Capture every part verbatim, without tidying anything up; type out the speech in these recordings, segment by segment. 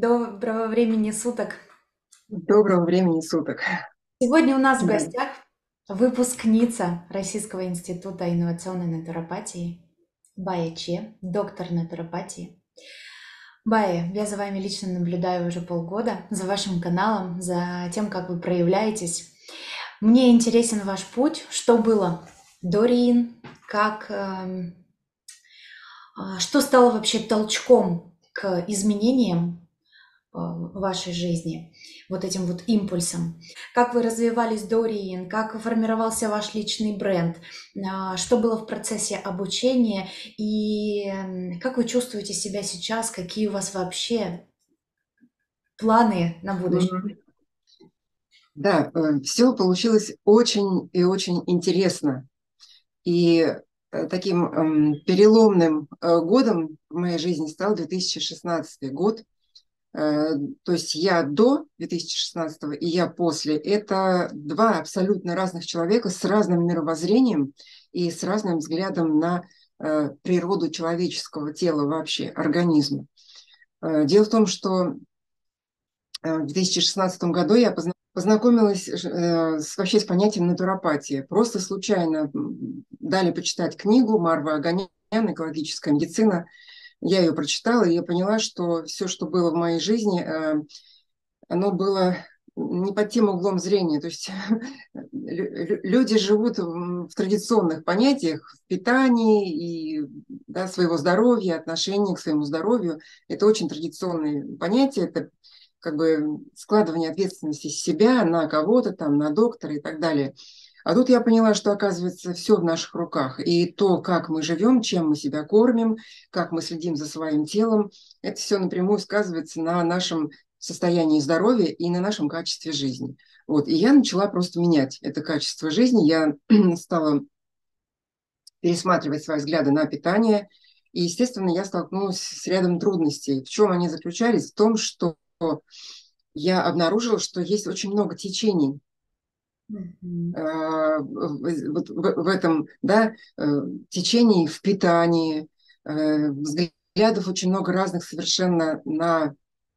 Доброго времени суток. Доброго времени суток. Сегодня у нас в Да. гостях выпускница Российского института инновационной натуропатии Бая Че, доктор натуропатии. Бая, я за вами лично наблюдаю уже полгода, за вашим каналом, за тем, как вы проявляетесь. Мне интересен ваш путь, что было до Риин, как, эм, а, что стало вообще толчком к изменениям э, в вашей жизни, вот этим вот импульсом? Как вы развивались до Риин, как формировался ваш личный бренд, а, что было в процессе обучения и м, как вы чувствуете себя сейчас, какие у вас вообще планы на будущее? Мгм. Да, все получилось очень и очень интересно. И э, таким эм, переломным э, годом в моей жизни стал две тысячи шестнадцатый год. Э, То есть я до две тысячи шестнадцатого и я после. Это два абсолютно разных человека с разным мировоззрением и с разным взглядом на э, природу человеческого тела вообще, организма. Э, Дело в том, что Э, в две тысячи шестнадцатом году я позна- познакомилась э, с, вообще с понятием натуропатия. Просто случайно м, дали почитать книгу Марва Аганян «Экологическая медицина». Я ее прочитала, и я поняла, что все, что было в моей жизни, э, оно было не под тем углом зрения. То есть лю- лю- люди живут в в традиционных понятиях в питании и да, своего здоровья, отношения к своему здоровью. Это очень традиционные понятия. Это как бы складывание ответственности с себя на кого-то, там, на доктора и так далее. А тут я поняла, что, оказывается, все в наших руках. И то, как мы живем, чем мы себя кормим, как мы следим за своим телом, это все напрямую сказывается на нашем состоянии здоровья и на нашем качестве жизни. Вот. И я начала просто менять это качество жизни. Я стала пересматривать свои взгляды на питание. И, естественно, я столкнулась с рядом трудностей. В чем они заключались? В том, что я обнаружила, что есть очень много течений Мгм. э, в, вот в- в этом, да, э, течений в питании, э, взглядов очень много разных совершенно на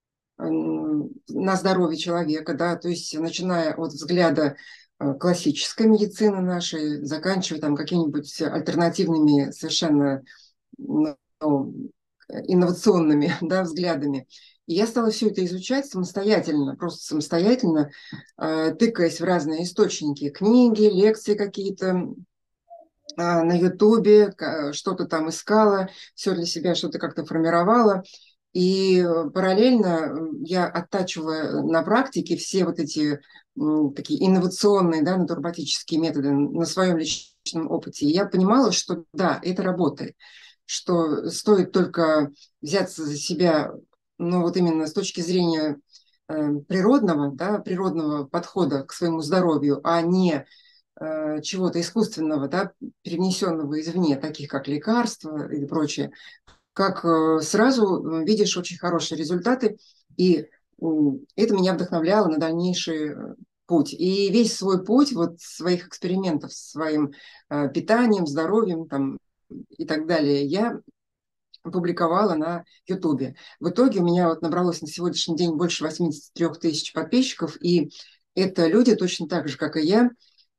м, на здоровье человека, да, то есть начиная от взгляда э, классической медицины нашей, заканчивая там какими-нибудь альтернативными совершенно ну, инновационными, да, взглядами. И я стала все это изучать самостоятельно, просто самостоятельно, э, тыкаясь в разные источники, книги, лекции какие-то, а, на Ютубе, ка- что-то там искала, все для себя что-то как-то формировала. И э, параллельно э, я оттачивала на практике все вот эти м, такие инновационные, да, натуропатические методы на своем личном опыте. И я понимала, что да, это работает, что стоит только взяться за себя, ну вот именно с точки зрения э, природного, да, природного подхода к своему здоровью, а не э, чего-то искусственного, да, перенесенного извне, таких как лекарства и прочее, как э, сразу э, видишь очень хорошие результаты, и м, это меня вдохновляло на дальнейший э, путь. И весь свой путь вот своих экспериментов с своим э, питанием, здоровьем там, и так далее я публиковала на Ютубе. В итоге у меня вот набралось на сегодняшний день больше восемьдесят три тысячи подписчиков, и это люди точно так же, как и я,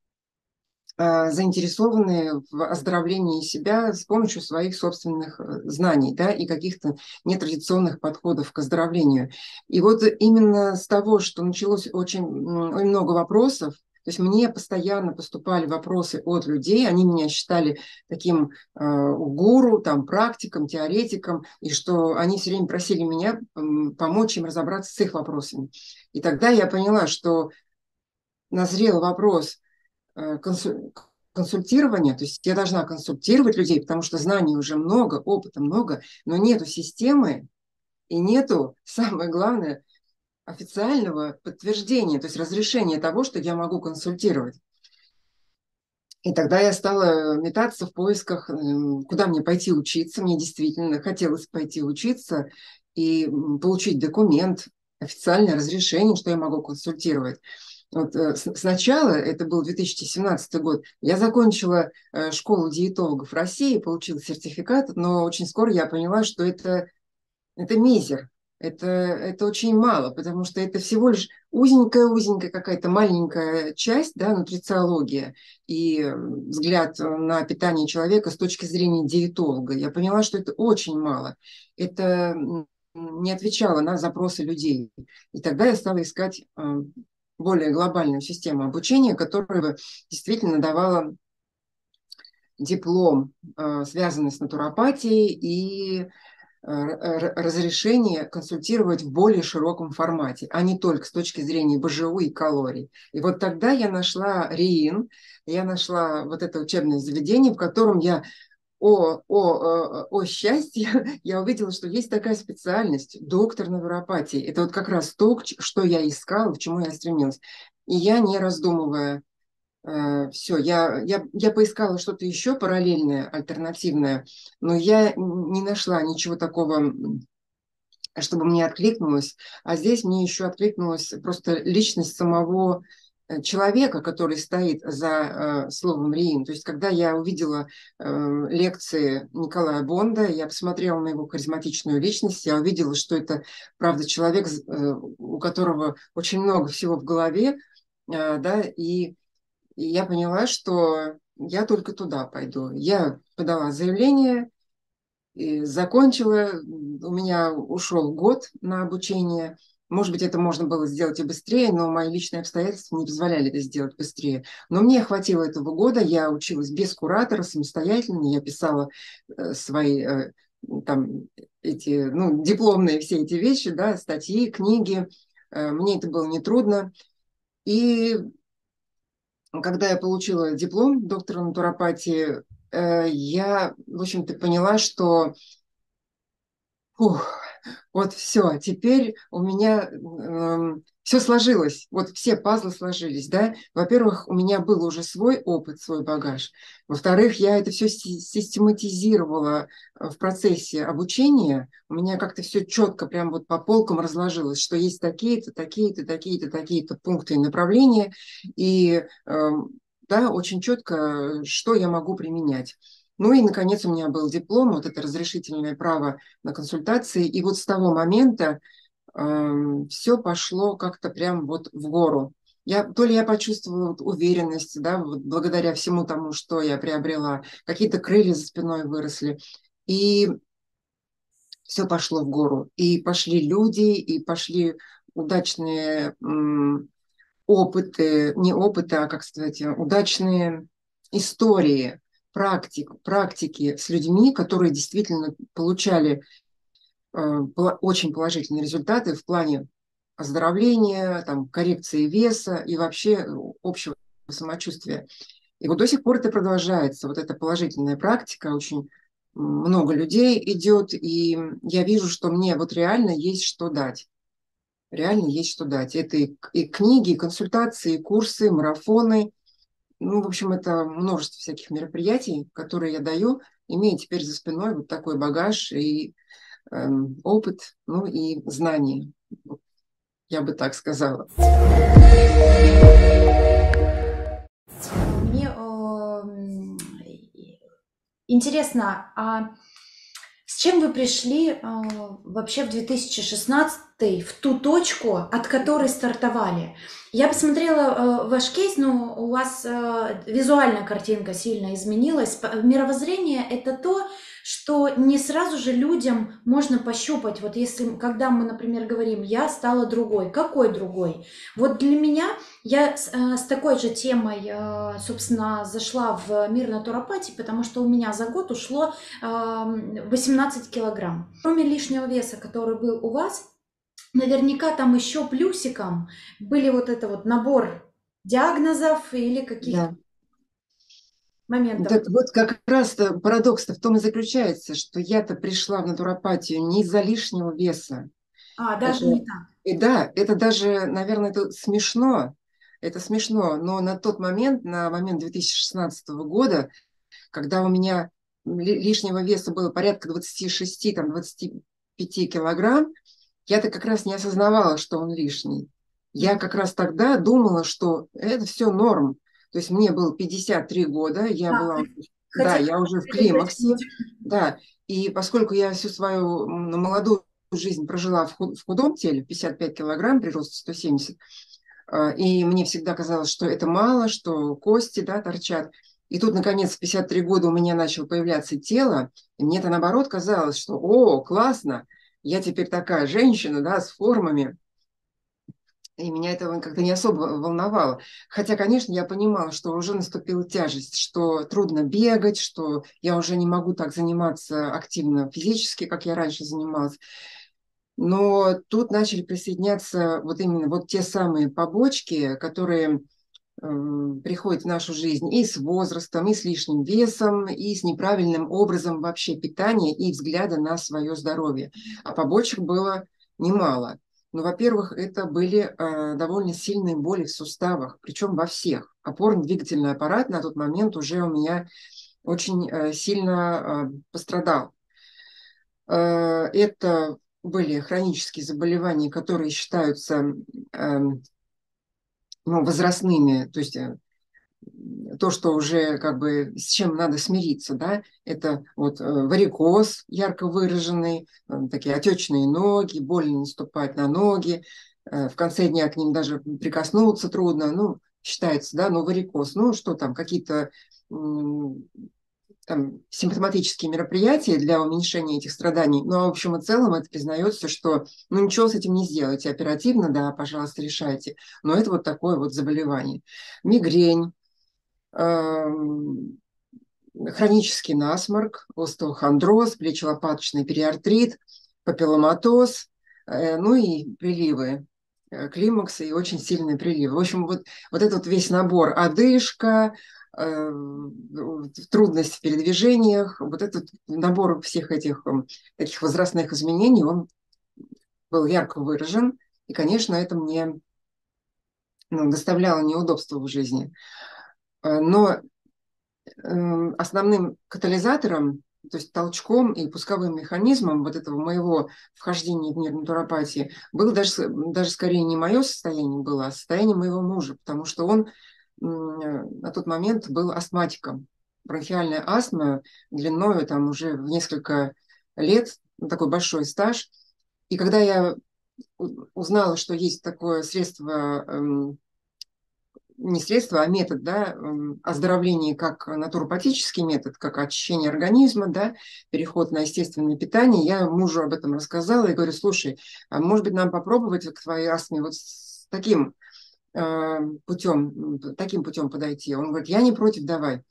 э, заинтересованы в оздоровлении себя с помощью своих собственных э, знаний, да, и каких-то нетрадиционных подходов к оздоровлению. И вот именно с того, что началось очень, м, очень много вопросов, то есть мне постоянно поступали вопросы от людей, они меня считали таким э, гуру, там, практиком, теоретиком, и что они все время просили меня м, помочь им разобраться с их вопросами. И тогда я поняла, что назрел вопрос э, консу- консультирования, то есть я должна консультировать людей, потому что знаний уже много, опыта много, но нету системы и нету, самое главное, официального подтверждения, то есть разрешения того, что я могу консультировать. И тогда я стала метаться в поисках, м, куда мне пойти учиться. Мне действительно хотелось пойти учиться и м, получить документ, официальное разрешение, что я могу консультировать. Вот, э, с- сначала, это был две тысячи семнадцатый год, я закончила э, школу диетологов России, получила сертификат, но очень скоро я поняла, что это, это мизер. Это, это очень мало, потому что это всего лишь узенькая-узенькая какая-то маленькая часть, да, нутрициология и взгляд на питание человека с точки зрения диетолога. Я поняла, что это очень мало. Это не отвечало на запросы людей. И тогда я стала искать э, более глобальную систему обучения, которая бы действительно давала диплом, э, связанный с натуропатией, и разрешение консультировать в более широком формате, а не только с точки зрения бэ жэ у и калорий. И вот тогда я нашла РИИН, я нашла вот это учебное заведение, в котором я, о, о, о счастье, я увидела, что есть такая специальность, доктор натуропатии. Это вот как раз то, что я искала, к чему я стремилась. И я, не раздумывая, все, я, я, я поискала что-то еще параллельное, альтернативное, но я не нашла ничего такого, чтобы мне откликнулось. А здесь мне еще откликнулась просто личность самого э, человека, который стоит за э, словом РИИН. То есть, когда я увидела э, лекции Николая Бонда, я посмотрела на его харизматичную личность, я увидела, что это, правда, человек, э, у которого очень много всего в голове, э, да, и и я поняла, что я только туда пойду. Я подала заявление, и закончила. У меня ушел год на обучение. Может быть, это можно было сделать и быстрее, но мои личные обстоятельства не позволяли это сделать быстрее. Но мне хватило этого года. Я училась без куратора, самостоятельно. Я писала э, свои э, там, эти, ну, дипломные все эти вещи, да, статьи, книги. Э, мне это было нетрудно. И когда я получила диплом доктора натуропатии, э, я, в общем-то, поняла, что фух, вот все, теперь у меня эм, все сложилось, вот все пазлы сложились, да. Во-первых, у меня был уже свой опыт, свой багаж. Во-вторых, я это все систематизировала в процессе обучения. У меня как-то все четко прям вот по полкам разложилось, что есть такие-то, такие-то, такие-то, такие-то пункты и направления. И эм, да, очень четко, что я могу применять. Ну и, наконец, у меня был диплом, вот это разрешительное право на консультации. И вот с того момента э, все пошло как-то прям вот в гору. Я, то ли я почувствовала вот уверенность, да, вот благодаря всему тому, что я приобрела, какие-то крылья за спиной выросли, и все пошло в гору. И пошли люди, и пошли удачные м, опыты, не опыты, а, как сказать, удачные истории, практик, практики с людьми, которые действительно получали э, очень положительные результаты в плане оздоровления, там, коррекции веса и вообще общего самочувствия. И вот до сих пор это продолжается. Вот эта положительная практика, очень много людей идет, и я вижу, что мне вот реально есть что дать. Реально есть что дать. Это и, и книги, и консультации, и курсы, марафоны. Ну, в общем, это множество всяких мероприятий, которые я даю, имея теперь за спиной вот такой багаж и эм, опыт, ну и знания. Вот, я бы так сказала. Мне э, интересно, а с чем вы пришли э, вообще в две тысячи шестнадцатый, в ту точку, от которой стартовали? Я посмотрела э, ваш кейс, но у вас э, визуальная картинка сильно изменилась. П- Мировоззрение– это то, что не сразу же людям можно пощупать. Вот если, когда мы, например, говорим «я стала другой», какой другой? Вот для меня, я с, э, с такой же темой, э, собственно, зашла в мир натуропатии, потому что у меня за год ушло восемнадцать килограмм. Кроме лишнего веса, который был у вас, наверняка там еще плюсиком были вот это вот набор диагнозов или каких-то Да. моментов. Так вот как раз парадокс-то в том и заключается, что я-то пришла в натуропатию не из-за лишнего веса. А, даже Это, не так. и да, это даже, наверное, это смешно. Это смешно, но на тот момент, на момент две тысячи шестнадцатого года, когда у меня лишнего веса было порядка двадцати шести, там, двадцати пяти килограмм, я-то как раз не осознавала, что он лишний. Я как раз тогда думала, что это все норм. То есть мне было пятьдесят три года, я Да, была, да, хотела я уже в это климаксе, уточнить. да. И поскольку я всю свою м, молодую жизнь прожила в худ- в худом теле, пятьдесят пять килограмм, при росте сто семьдесят. А, И мне всегда казалось, что это мало, что кости, да, торчат. И тут, наконец, в пятьдесят три года у меня начало появляться тело, и мне это, наоборот, казалось, что, о, классно, я теперь такая женщина, да, с формами. И меня это как-то не особо волновало. Хотя, конечно, я понимала, что уже наступила тяжесть, что трудно бегать, что я уже не могу так заниматься активно физически, как я раньше занималась. Но тут начали присоединяться вот именно вот те самые побочки, которые м, приходят в нашу жизнь и с возрастом, и с лишним весом, и с неправильным образом вообще питания и взгляда на свое здоровье. А побочек было немало. Ну, во-первых, это были э, довольно сильные боли в суставах, причем во всех. Опорно-двигательный аппарат на тот момент уже у меня очень э, сильно э, пострадал. Э, это были хронические заболевания, которые считаются э, ну, возрастными, то есть э, то, что уже как бы с чем надо смириться, да, это вот э, варикоз ярко выраженный, э, такие отечные ноги, больно наступать на ноги, э, в конце дня к ним даже прикоснуться трудно, ну, считается, да, ну, варикоз, ну, что там, какие-то м, там, симптоматические мероприятия для уменьшения этих страданий, но, в общем и целом, это признается, что, ну, ничего с этим не сделаете оперативно, да, пожалуйста, решайте, но это вот такое вот заболевание. Мигрень, эм, хронический насморк, остеохондроз, плечо-лопаточный периартрит, папилломатоз, э, ну и приливы, э, климаксы и очень сильные приливы. В общем, вот, вот этот весь набор: одышка, э, трудность в передвижениях, вот этот набор всех этих м, таких возрастных изменений, он был ярко выражен, и, конечно, это мне ну, доставляло неудобства в жизни. Э, Но эм, основным катализатором, то есть толчком и пусковым механизмом вот этого моего вхождения в мир натуропатии было даже, с- даже скорее не мое состояние было, а состояние моего мужа, потому что он м, э, на тот момент был астматиком. Бронхиальная астма длиною там уже в несколько лет, ну, такой большой стаж. И когда я у- узнала, что есть такое средство, эм, не средство, а метод, да, м, оздоровления как натуропатический метод, как очищение организма, да, переход на естественное питание. Я мужу об этом рассказала и говорю: слушай, а может быть нам попробовать к твоей астме вот с таким э, путем, м, таким путем подойти? Он говорит: я не против, давай.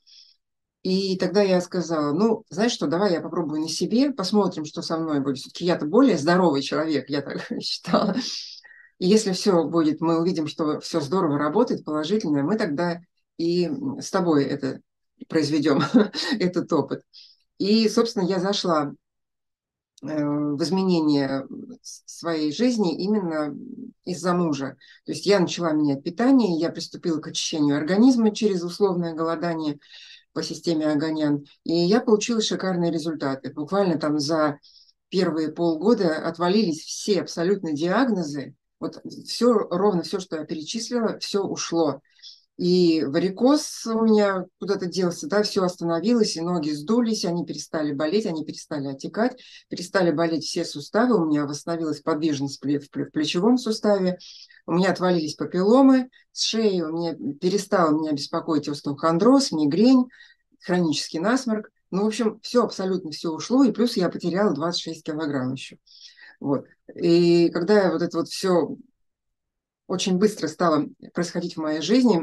И тогда я сказала: ну, знаешь что, давай я попробую на себе, посмотрим, что со мной будет. Все-таки я-то более здоровый человек, я так считала. И если все будет, мы увидим, что все здорово работает, положительно, мы тогда и с тобой это произведем, этот опыт. И, собственно, я зашла э, в изменение своей жизни именно из-за мужа. То есть я начала менять питание, я приступила к очищению организма через условное голодание по системе Аганян, и я получила шикарные результаты. Буквально там за первые полгода отвалились все абсолютно диагнозы. Вот все, ровно все, что я перечислила, все ушло. И варикоз у меня куда-то делся, да, все остановилось, и ноги сдулись, они перестали болеть, они перестали отекать, перестали болеть все суставы, у меня восстановилась подвижность в пле- в пле- в плечевом суставе, у меня отвалились папилломы с шеи, у меня перестал меня беспокоить остеохондроз, мигрень, хронический насморк. Ну, в общем, все, абсолютно все ушло, и плюс я потеряла двадцать шесть килограмм еще. Вот. И когда вот это вот все очень быстро стало происходить в моей жизни,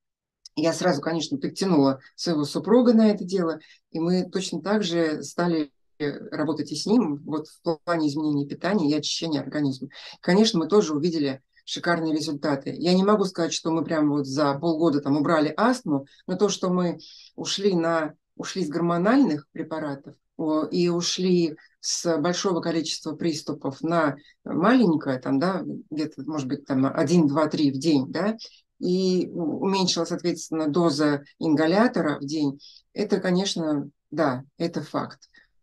я сразу, конечно, подтянула своего супруга на это дело, и мы точно так же стали работать и с ним вот в плане изменения питания и очищения организма. Конечно, мы тоже увидели шикарные результаты. Я не могу сказать, что мы прямо вот за полгода там убрали астму, но то, что мы ушли на ушли с гормональных препаратов о, и ушли с большого количества приступов на маленькое, там, да, где-то, может быть, там один, два, три в день, да, и уменьшилась, соответственно, доза ингалятора в день, это, конечно, да, это факт.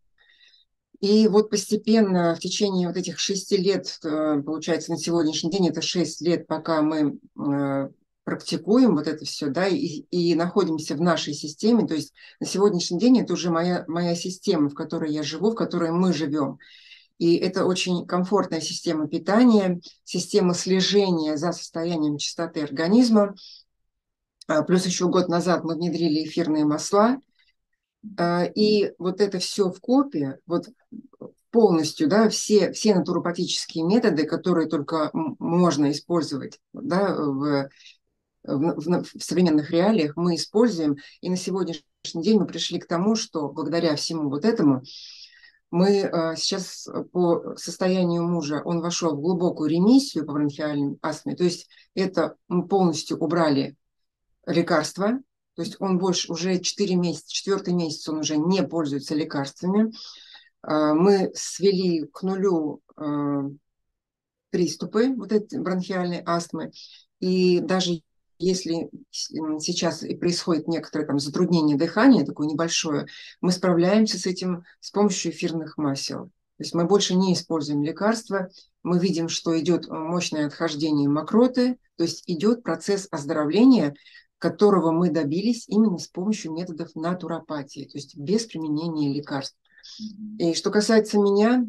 И вот постепенно в течение вот этих шести лет, э, получается, на сегодняшний день это шесть лет, пока мы э, практикуем вот это все, да, и, и находимся в нашей системе, то есть на сегодняшний день это уже моя, моя система, в которой я живу, в которой мы живем. И это очень комфортная система питания, система слежения за состоянием чистоты организма. А, Плюс еще год назад мы внедрили эфирные масла. А, И вот это все в купе, вот полностью, да, все, все натуропатические методы, которые только м- можно использовать, да, в, в, в- в современных реалиях, мы используем. И на сегодняшний день мы пришли к тому, что благодаря всему вот этому мы э, сейчас по состоянию мужа, он вошел в глубокую ремиссию по бронхиальной астме, то есть это мы полностью убрали лекарства, то есть он больше уже четыре месяца, четвертый месяц он уже не пользуется лекарствами. Э, Мы свели к нулю э, приступы вот этой бронхиальной астмы, и даже если сейчас и происходит некоторое там затруднение дыхания, такое небольшое, мы справляемся с этим с помощью эфирных масел. То есть мы больше не используем лекарства, мы видим, что идет мощное отхождение мокроты, то есть идет процесс оздоровления, которого мы добились именно с помощью методов натуропатии, то есть без применения лекарств. И что касается меня,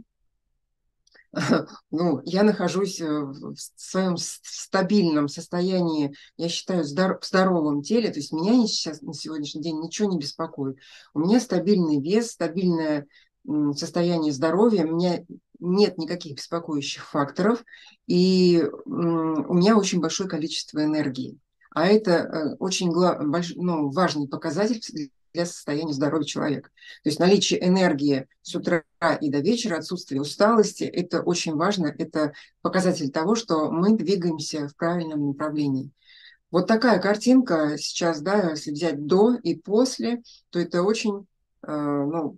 ну, я нахожусь э, в своем с- стабильном состоянии, я считаю, здор- в здоровом теле, то есть меня сейчас на сегодняшний день ничего не беспокоит. У меня стабильный вес, стабильное м, состояние здоровья, у меня нет никаких беспокоящих факторов, и м, у меня очень большое количество энергии. А это э, очень гла- больш- ну, важный показатель для состояния здоровья человека. То есть наличие энергии с утра и до вечера, отсутствие усталости – это очень важно, это показатель того, что мы двигаемся в правильном направлении. Вот такая картинка сейчас, да, если взять до и после, то это очень, э, ну,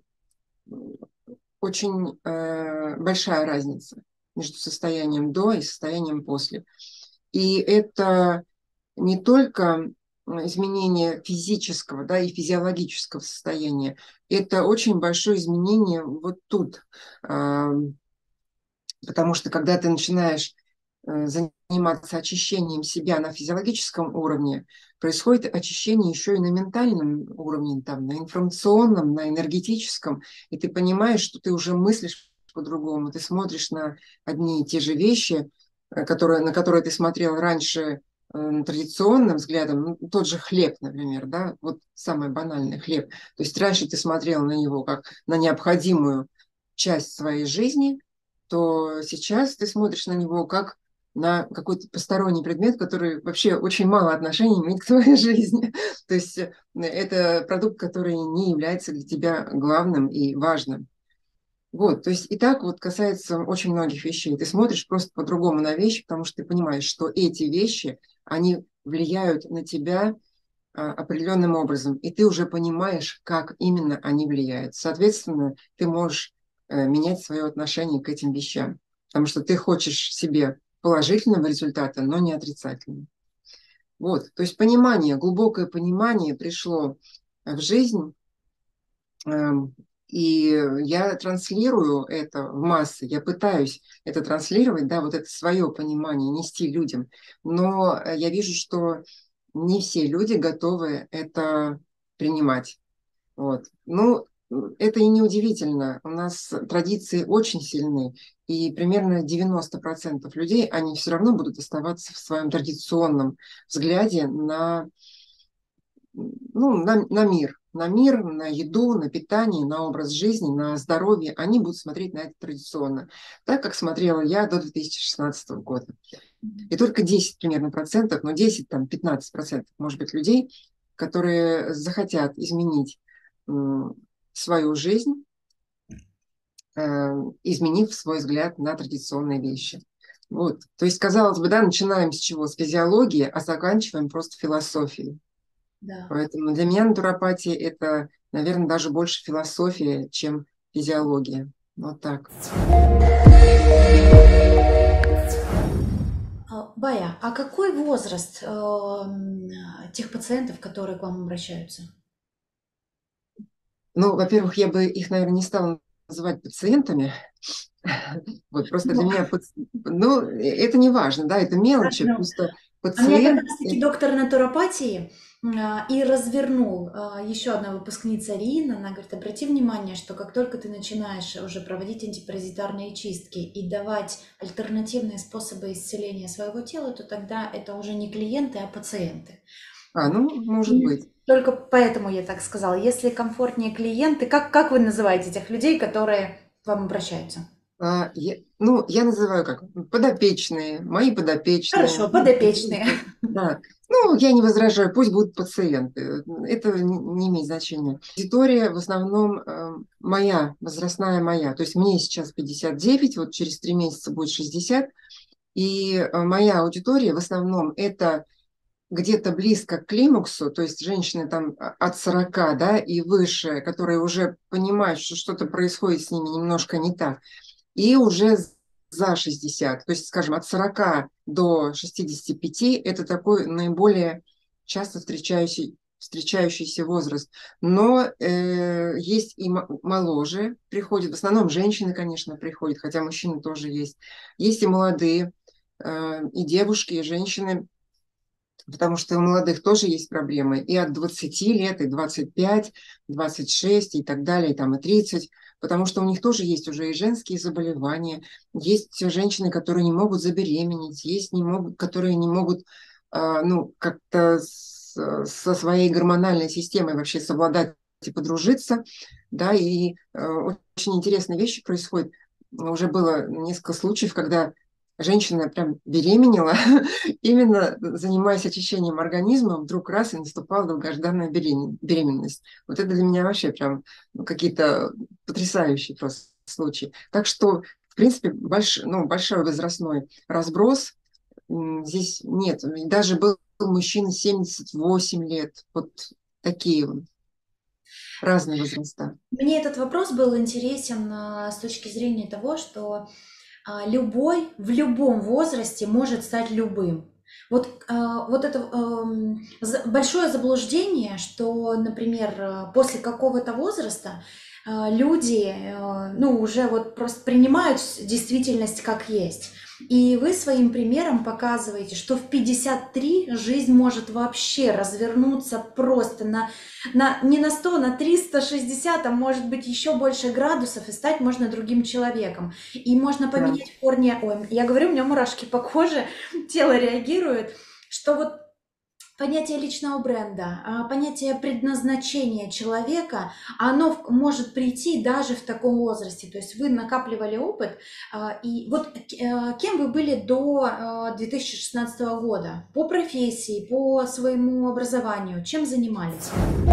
очень э, большая разница между состоянием до и состоянием после. И это не только изменение физического, да, и физиологического состояния, это очень большое изменение вот тут. А, Потому что когда ты начинаешь э, заниматься очищением себя на физиологическом уровне, происходит очищение еще и на ментальном уровне, там, на информационном, на энергетическом, и ты понимаешь, что ты уже мыслишь по-другому, ты смотришь на одни и те же вещи, э, которые, на которые ты смотрел раньше э, традиционным взглядом, ну, тот же хлеб, например, да, вот самый банальный хлеб. То есть раньше ты смотрел на него как на необходимую часть своей жизни, то сейчас ты смотришь на него как на какой-то посторонний предмет, который вообще очень мало отношения имеет к твоей жизни. То есть э, это продукт, который не является для тебя главным и важным. Вот, то есть и так вот касается очень многих вещей. Ты смотришь просто по-другому на вещи, потому что ты понимаешь, что эти вещи, они влияют на тебя а, определенным образом, и ты уже понимаешь, как именно они влияют. Соответственно, ты можешь э, менять свое отношение к этим вещам, потому что ты хочешь себе положительного результата, но не отрицательного. Вот, то есть понимание, глубокое понимание пришло в жизнь, эм, и я транслирую это в массы, я пытаюсь это транслировать, да, вот это свое понимание нести людям, но э, я вижу, что не все люди готовы это принимать. Вот. Ну, это и не удивительно. У нас традиции очень сильны, и примерно девяносто процентов людей, они все равно будут оставаться в своем традиционном взгляде на, ну, на, на мир. На мир, на еду, на питание, на образ жизни, на здоровье. Они будут смотреть на это традиционно, так как смотрела я до две тысячи шестнадцатого года. И только десять примерно процентов, но десять, там, пятнадцать процентов, может быть, людей, которые захотят изменить м, свою жизнь, э, изменив свой взгляд на традиционные вещи. Вот. То есть, казалось бы, да, начинаем с чего? С физиологии, а заканчиваем просто философией. Да. Поэтому для меня натуропатия – это, наверное, даже больше философия, чем физиология. Вот так. А, Бая, а какой возраст э, м, тех пациентов, которые к вам обращаются? Ну, во-первых, я бы их, наверное, не стала называть пациентами. Вот, просто для Ну, меня, паци- ну, это не важно, да, это мелочи, ну, просто А меня как пациент, раз-таки э, доктор натуропатии а, и развернул. А, еще одна выпускница Рина, она говорит, обрати внимание, что как только ты начинаешь уже проводить антипаразитарные чистки и давать альтернативные способы исцеления своего тела, то тогда это уже не клиенты, а пациенты. а, ну, может быть. И только поэтому я так сказала. Если комфортнее клиенты, как, как вы называете тех людей, которые к вам обращаются? А, я, ну, я называю как подопечные, мои подопечные. Хорошо, Ну, подопечные. да. Ну, я не возражаю, пусть будут пациенты. Это не не имеет значения. Аудитория в основном э, моя, возрастная моя. То есть мне сейчас пятьдесят девять, вот через три месяца будет шестьдесят. И э, моя аудитория в основном это где-то близко к климаксу, то есть женщины там а, от сорока, да, и выше, которые уже понимают, что что-то происходит с ними немножко не так, и уже за шестьдесят, то есть, скажем, от сорока до шестидесяти пяти это такой наиболее часто встречающий, встречающийся возраст. Но э, есть и мо- моложе приходят, в основном женщины, конечно, приходят, хотя мужчины тоже есть. Есть и молодые, э, и девушки, и женщины, потому что у молодых тоже есть проблемы. И от двадцати лет, и двадцать пять, двадцать шесть, и так далее, и там и тридцать. Потому что у них тоже есть уже и женские заболевания. Есть женщины, которые не могут забеременеть. Есть, не могут, которые не могут а, ну, как-то с- со своей гормональной системой вообще совладать и подружиться. Да, и э, очень интересные вещи происходят. Уже было несколько случаев, когда женщина прям беременела, именно занимаясь очищением организма, вдруг раз и наступала долгожданная беремен- беременность. Вот это для меня вообще прям ну, какие-то потрясающие просто случаи. Так что, в принципе, больш, ну, большой возрастной разброс м, здесь нет. И даже был мужчина семьдесят восемь лет. Вот такие вот разные возраста. Мне этот вопрос был интересен а, с точки зрения того, что а, любой в любом возрасте может стать любым. Вот, а, вот это ам, за- большое заблуждение, что, например, а, после какого-то возраста а, люди, а, ну, уже вот просто принимают с- действительность как есть. И вы своим примером показываете, что в пятьдесят три жизнь может вообще развернуться просто на на, не на сто, на триста шестьдесят, а может быть еще больше градусов, и стать можно другим человеком. И можно Да. поменять в корне, ой, я говорю, у меня мурашки по коже, тело реагирует, что вот понятие личного бренда, а, понятие предназначения человека, оно в- может прийти даже в таком возрасте. То есть вы накапливали опыт, а, и вот э, кем вы были до э, две тысячи шестнадцатого года? По профессии, по своему образованию, чем занимались?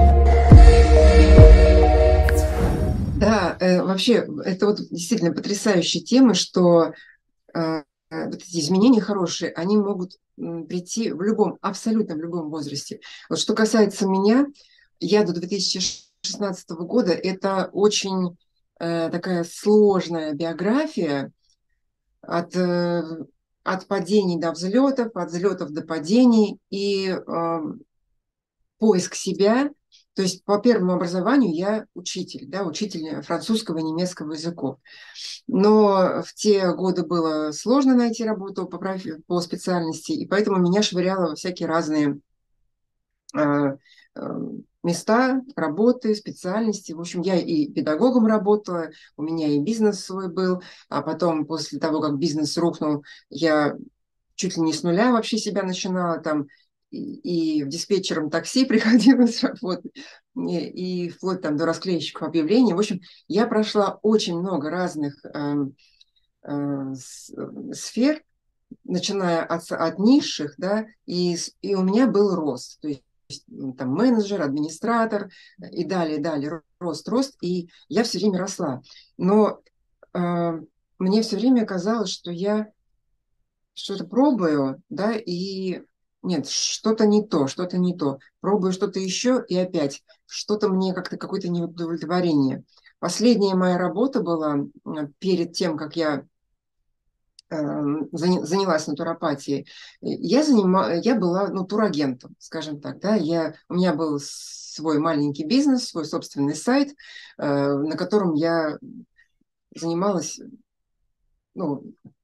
Да, э, вообще, это вот действительно потрясающая тема, что э, вот эти изменения хорошие, они могут м, прийти в любом, абсолютно в любом возрасте. Вот что касается меня, я до две тысячи шестнадцатого года, это очень э, такая сложная биография от, э, от падений до взлетов, от взлетов до падений. И э, поиск себя. То есть по первому образованию я учитель, да, учитель французского и немецкого языков. Но в те годы было сложно найти работу по, профи- по специальности, и поэтому меня швыряло во всякие разные э, э, места, работы, специальности. В общем, я и педагогом работала, у меня и бизнес свой был, а потом, после того, как бизнес рухнул, я чуть ли не с нуля вообще себя начинала там, и, и диспетчером такси приходилось работать, и, и вплоть там до расклеивщиков объявлений. В общем, я прошла очень много разных эм, э, с- э, сфер, начиная от, от низших, да, и, с- и у меня был рост, то есть м, там менеджер, администратор и далее, далее, рост, рост, и я все время росла. Но э, мне все время казалось, что я что-то пробую, да, и нет, что-то не то, что-то не то. Пробую что-то еще, и опять что-то мне как-то какое-то неудовлетворение. Последняя моя работа была м, перед тем, как я э, заня- занялась натуропатией. Я, занима... я была ну, турагентом, скажем так. Да? Я... У меня был свой маленький бизнес, свой собственный сайт, э, на котором я занималась ну,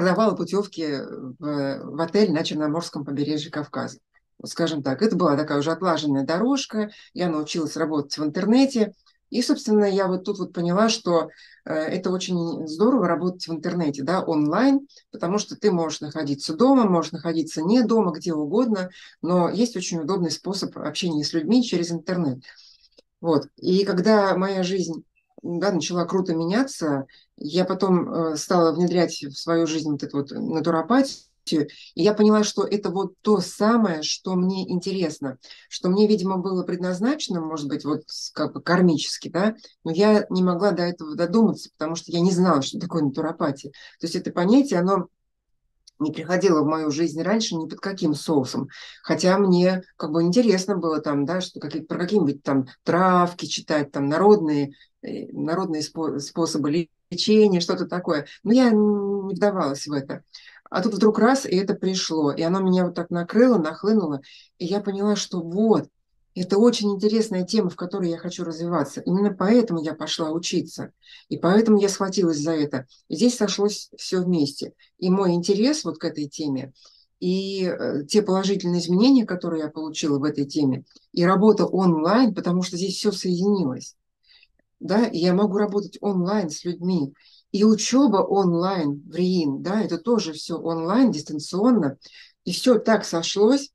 продавала путевки в, в отель на Черноморском побережье Кавказа. Вот скажем так, это была такая уже отлаженная дорожка, я научилась работать в интернете, и, собственно, я вот тут вот поняла, что э, это очень здорово работать в интернете, да, онлайн, потому что ты можешь находиться дома, можешь находиться не дома, где угодно, но есть очень удобный способ общения с людьми через интернет. Вот. И когда моя жизнь, да, начала круто меняться, я потом э, стала внедрять в свою жизнь вот эту вот натуропатию, и я поняла, что это вот то самое, что мне интересно, что мне, видимо, было предназначено, может быть, вот с- как бы кармически, да, но я не могла до этого додуматься, потому что я не знала, что такое натуропатия. То есть это понятие, оно не приходила в мою жизнь раньше ни под каким соусом. Хотя мне как бы интересно было там, да, что какие, про какие-нибудь там травки читать, там народные, э, народные спо- способы лечения, что-то такое. Но я не вдавалась в это. А тут вдруг раз, и это пришло. И оно меня вот так накрыло, нахлынуло. И я поняла, что вот, это очень интересная тема, в которой я хочу развиваться. Именно поэтому я пошла учиться. И поэтому я схватилась за это. И здесь сошлось все вместе. И мой интерес вот к этой теме, и э, те положительные изменения, которые я получила в этой теме, и работа онлайн, потому что здесь все соединилось, да, и я могу работать онлайн с людьми, и учеба онлайн в РИИН, да, это тоже все онлайн, дистанционно, и все так сошлось,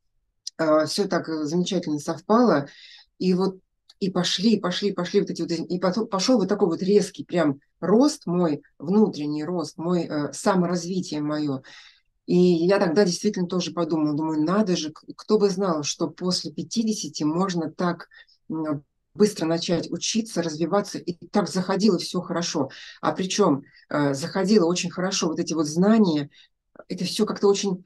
все так э, замечательно совпало, и вот и пошли, пошли, пошли вот эти вот, и потом пошел вот такой вот резкий прям рост мой, внутренний рост, мой э, саморазвитие мое. И я тогда действительно тоже подумала, думаю, надо же, к- кто бы знал, что после пятидесяти можно так м, быстро начать учиться, развиваться, и так заходило все хорошо. А причем э, заходило очень хорошо вот эти вот знания, это все как-то очень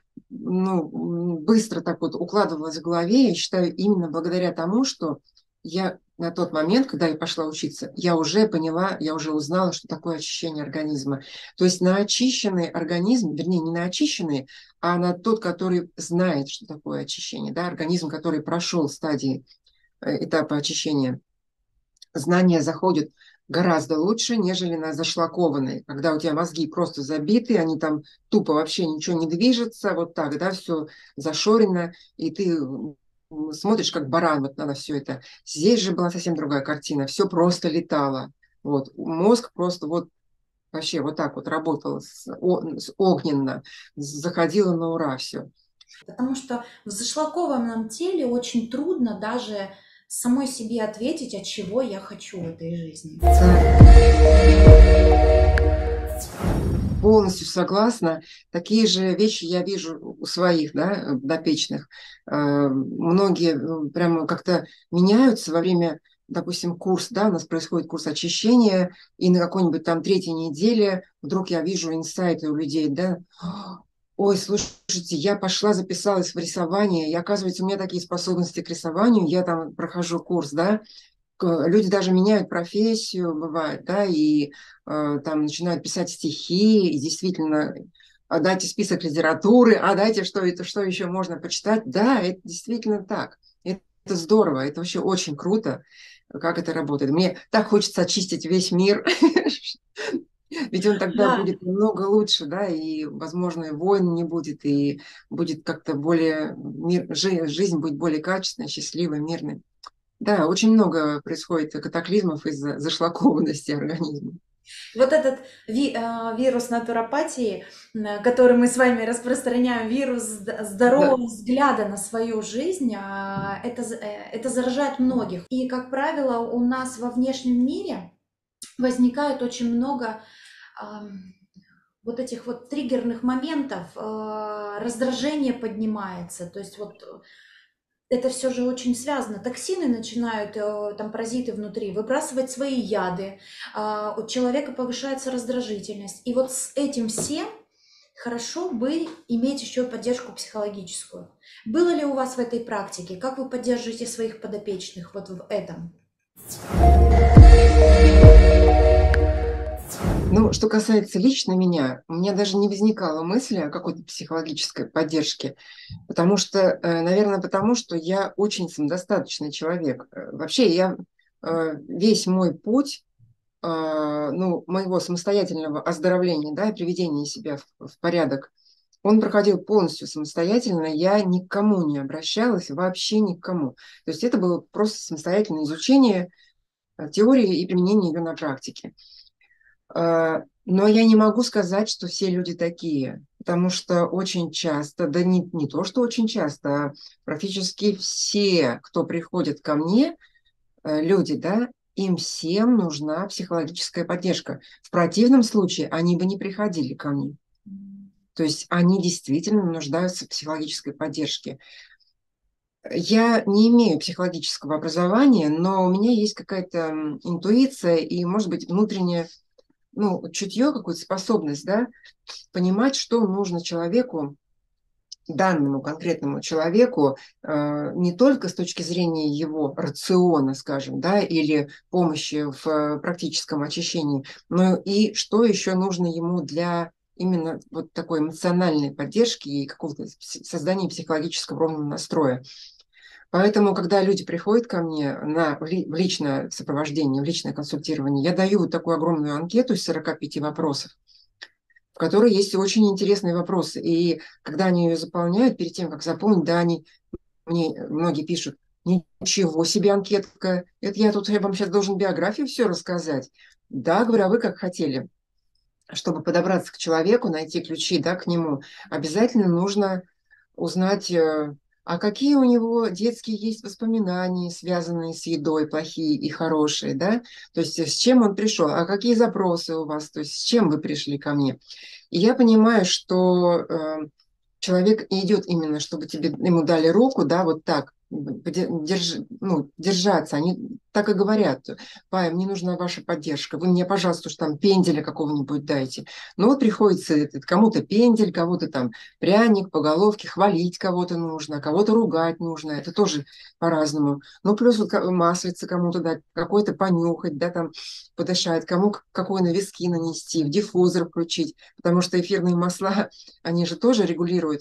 ну, м, быстро так вот укладывалось в голове. Я считаю, именно благодаря тому, что я на тот момент, когда я пошла учиться, я уже поняла, я уже узнала, что такое очищение организма. То есть на очищенный организм, вернее, не на очищенный, а на тот, который знает, что такое очищение, да, организм, который прошел стадии э, этапа очищения, знания заходят гораздо лучше, нежели на зашлакованные, когда у тебя мозги просто забиты, они там тупо вообще ничего не движется, вот так, да, все зашорено, и ты м, смотришь как баран вот на все это. Здесь же была совсем другая картина, все просто летало. Вот, мозг просто вот вообще вот так вот работал с, о- с огненно, заходило на ура все. Потому что в зашлакованном теле очень трудно даже самой себе ответить, от чего я хочу в этой жизни. Полностью согласна. Такие же вещи я вижу у своих, да, подопечных. Э, Многие э, прямо как-то меняются во время, допустим, курс, да, у нас происходит курс очищения, и на какой-нибудь там третьей неделе вдруг я вижу инсайты у людей, да, ой, слушайте, я пошла, записалась в рисование, и оказывается, у меня такие способности к рисованию, я там прохожу курс, да, к- люди даже меняют профессию, бывает, да, и э, там начинают писать стихи, и действительно, а дайте список литературы, а дайте, что это, что еще можно почитать. Да, это действительно так. Это, это здорово, это вообще очень круто, как это работает. Мне так хочется очистить весь мир, ведь он тогда Да, будет намного лучше, да, и, возможно, и войн не будет, и будет как-то более, мир, жи- жизнь будет более качественной, счастливой, мирной. Да, очень много происходит катаклизмов из-за зашлакованности организма. вот этот ви- э, вирус натуропатии, м, который мы с вами распространяем, вирус зд- Да, здорового взгляда на свою жизнь, а, это, з- э, это заражает многих. И, как правило, у нас во внешнем мире возникает очень много ам, вот этих вот триггерных моментов, э, раздражение поднимается, то есть вот э, это все же очень связано. Токсины начинают, э, там паразиты внутри, выбрасывать свои яды, а, у человека повышается раздражительность. И вот с этим всем хорошо бы иметь еще поддержку психологическую. Было ли у вас в этой практике? Как вы поддерживаете своих подопечных вот в этом? ну, что касается лично меня, у меня даже не возникало мысли о какой-то психологической поддержке, потому что, э, наверное, потому что я очень самодостаточный человек. Э, Вообще, я э, весь мой путь, а, ну, моего самостоятельного оздоровления, да, и приведения себя в, в порядок, он проходил полностью самостоятельно, я ни к кому не обращалась, вообще ни к кому. То есть это было просто самостоятельное изучение э, теории и применение ее на практике. А, Но я не могу сказать, что все люди такие, потому что очень часто, да не, не то, что очень часто, а практически все, кто приходит ко мне, э, люди, да, им всем нужна психологическая поддержка. В противном случае они бы не приходили ко мне. То есть они действительно нуждаются в психологической поддержке. Я не имею психологического образования, но у меня есть какая-то м, интуиция и, может быть, внутреннее, ну, чутье, какую-то способность, да, понимать, что нужно человеку, данному конкретному человеку, э, не только с точки зрения его рациона, скажем, да, или помощи в э, практическом очищении, но и что еще нужно ему для именно вот такой эмоциональной поддержки и какого-то пс- создания психологического ровного настроя. Поэтому, когда люди приходят ко мне на, в ли- в личное сопровождение, в личное консультирование, я даю вот такую огромную анкету из сорока пяти вопросов, в которой есть очень интересные вопросы. И когда они ее заполняют, перед тем, как заполнить, да, они мне многие пишут: ничего себе анкетка, это я тут я вам сейчас должен биографию все рассказать. Да, говорю, а вы как хотели? Чтобы подобраться к человеку, найти ключи, да, к нему, обязательно нужно узнать, э, а какие у него детские есть воспоминания, связанные с едой, плохие и хорошие, да, то есть э, с чем он пришел, а какие запросы у вас, то есть с чем вы пришли ко мне. И я понимаю, что э, человек идет именно, чтобы тебе ему дали руку, да, вот так, держ, ну, держаться. Они так и говорят: Пая, мне нужна ваша поддержка, вы мне, пожалуйста, уж там пенделя какого-нибудь дайте. Ну вот приходится этот, кому-то пендель, кого-то там пряник по головке, хвалить кого-то нужно, кого-то ругать нужно, это тоже по-разному. Ну плюс вот маслица кому-то дать, какой-то понюхать, да, там подышать, кому какой на виски нанести, в диффузор включить, потому что эфирные масла, они же тоже регулируют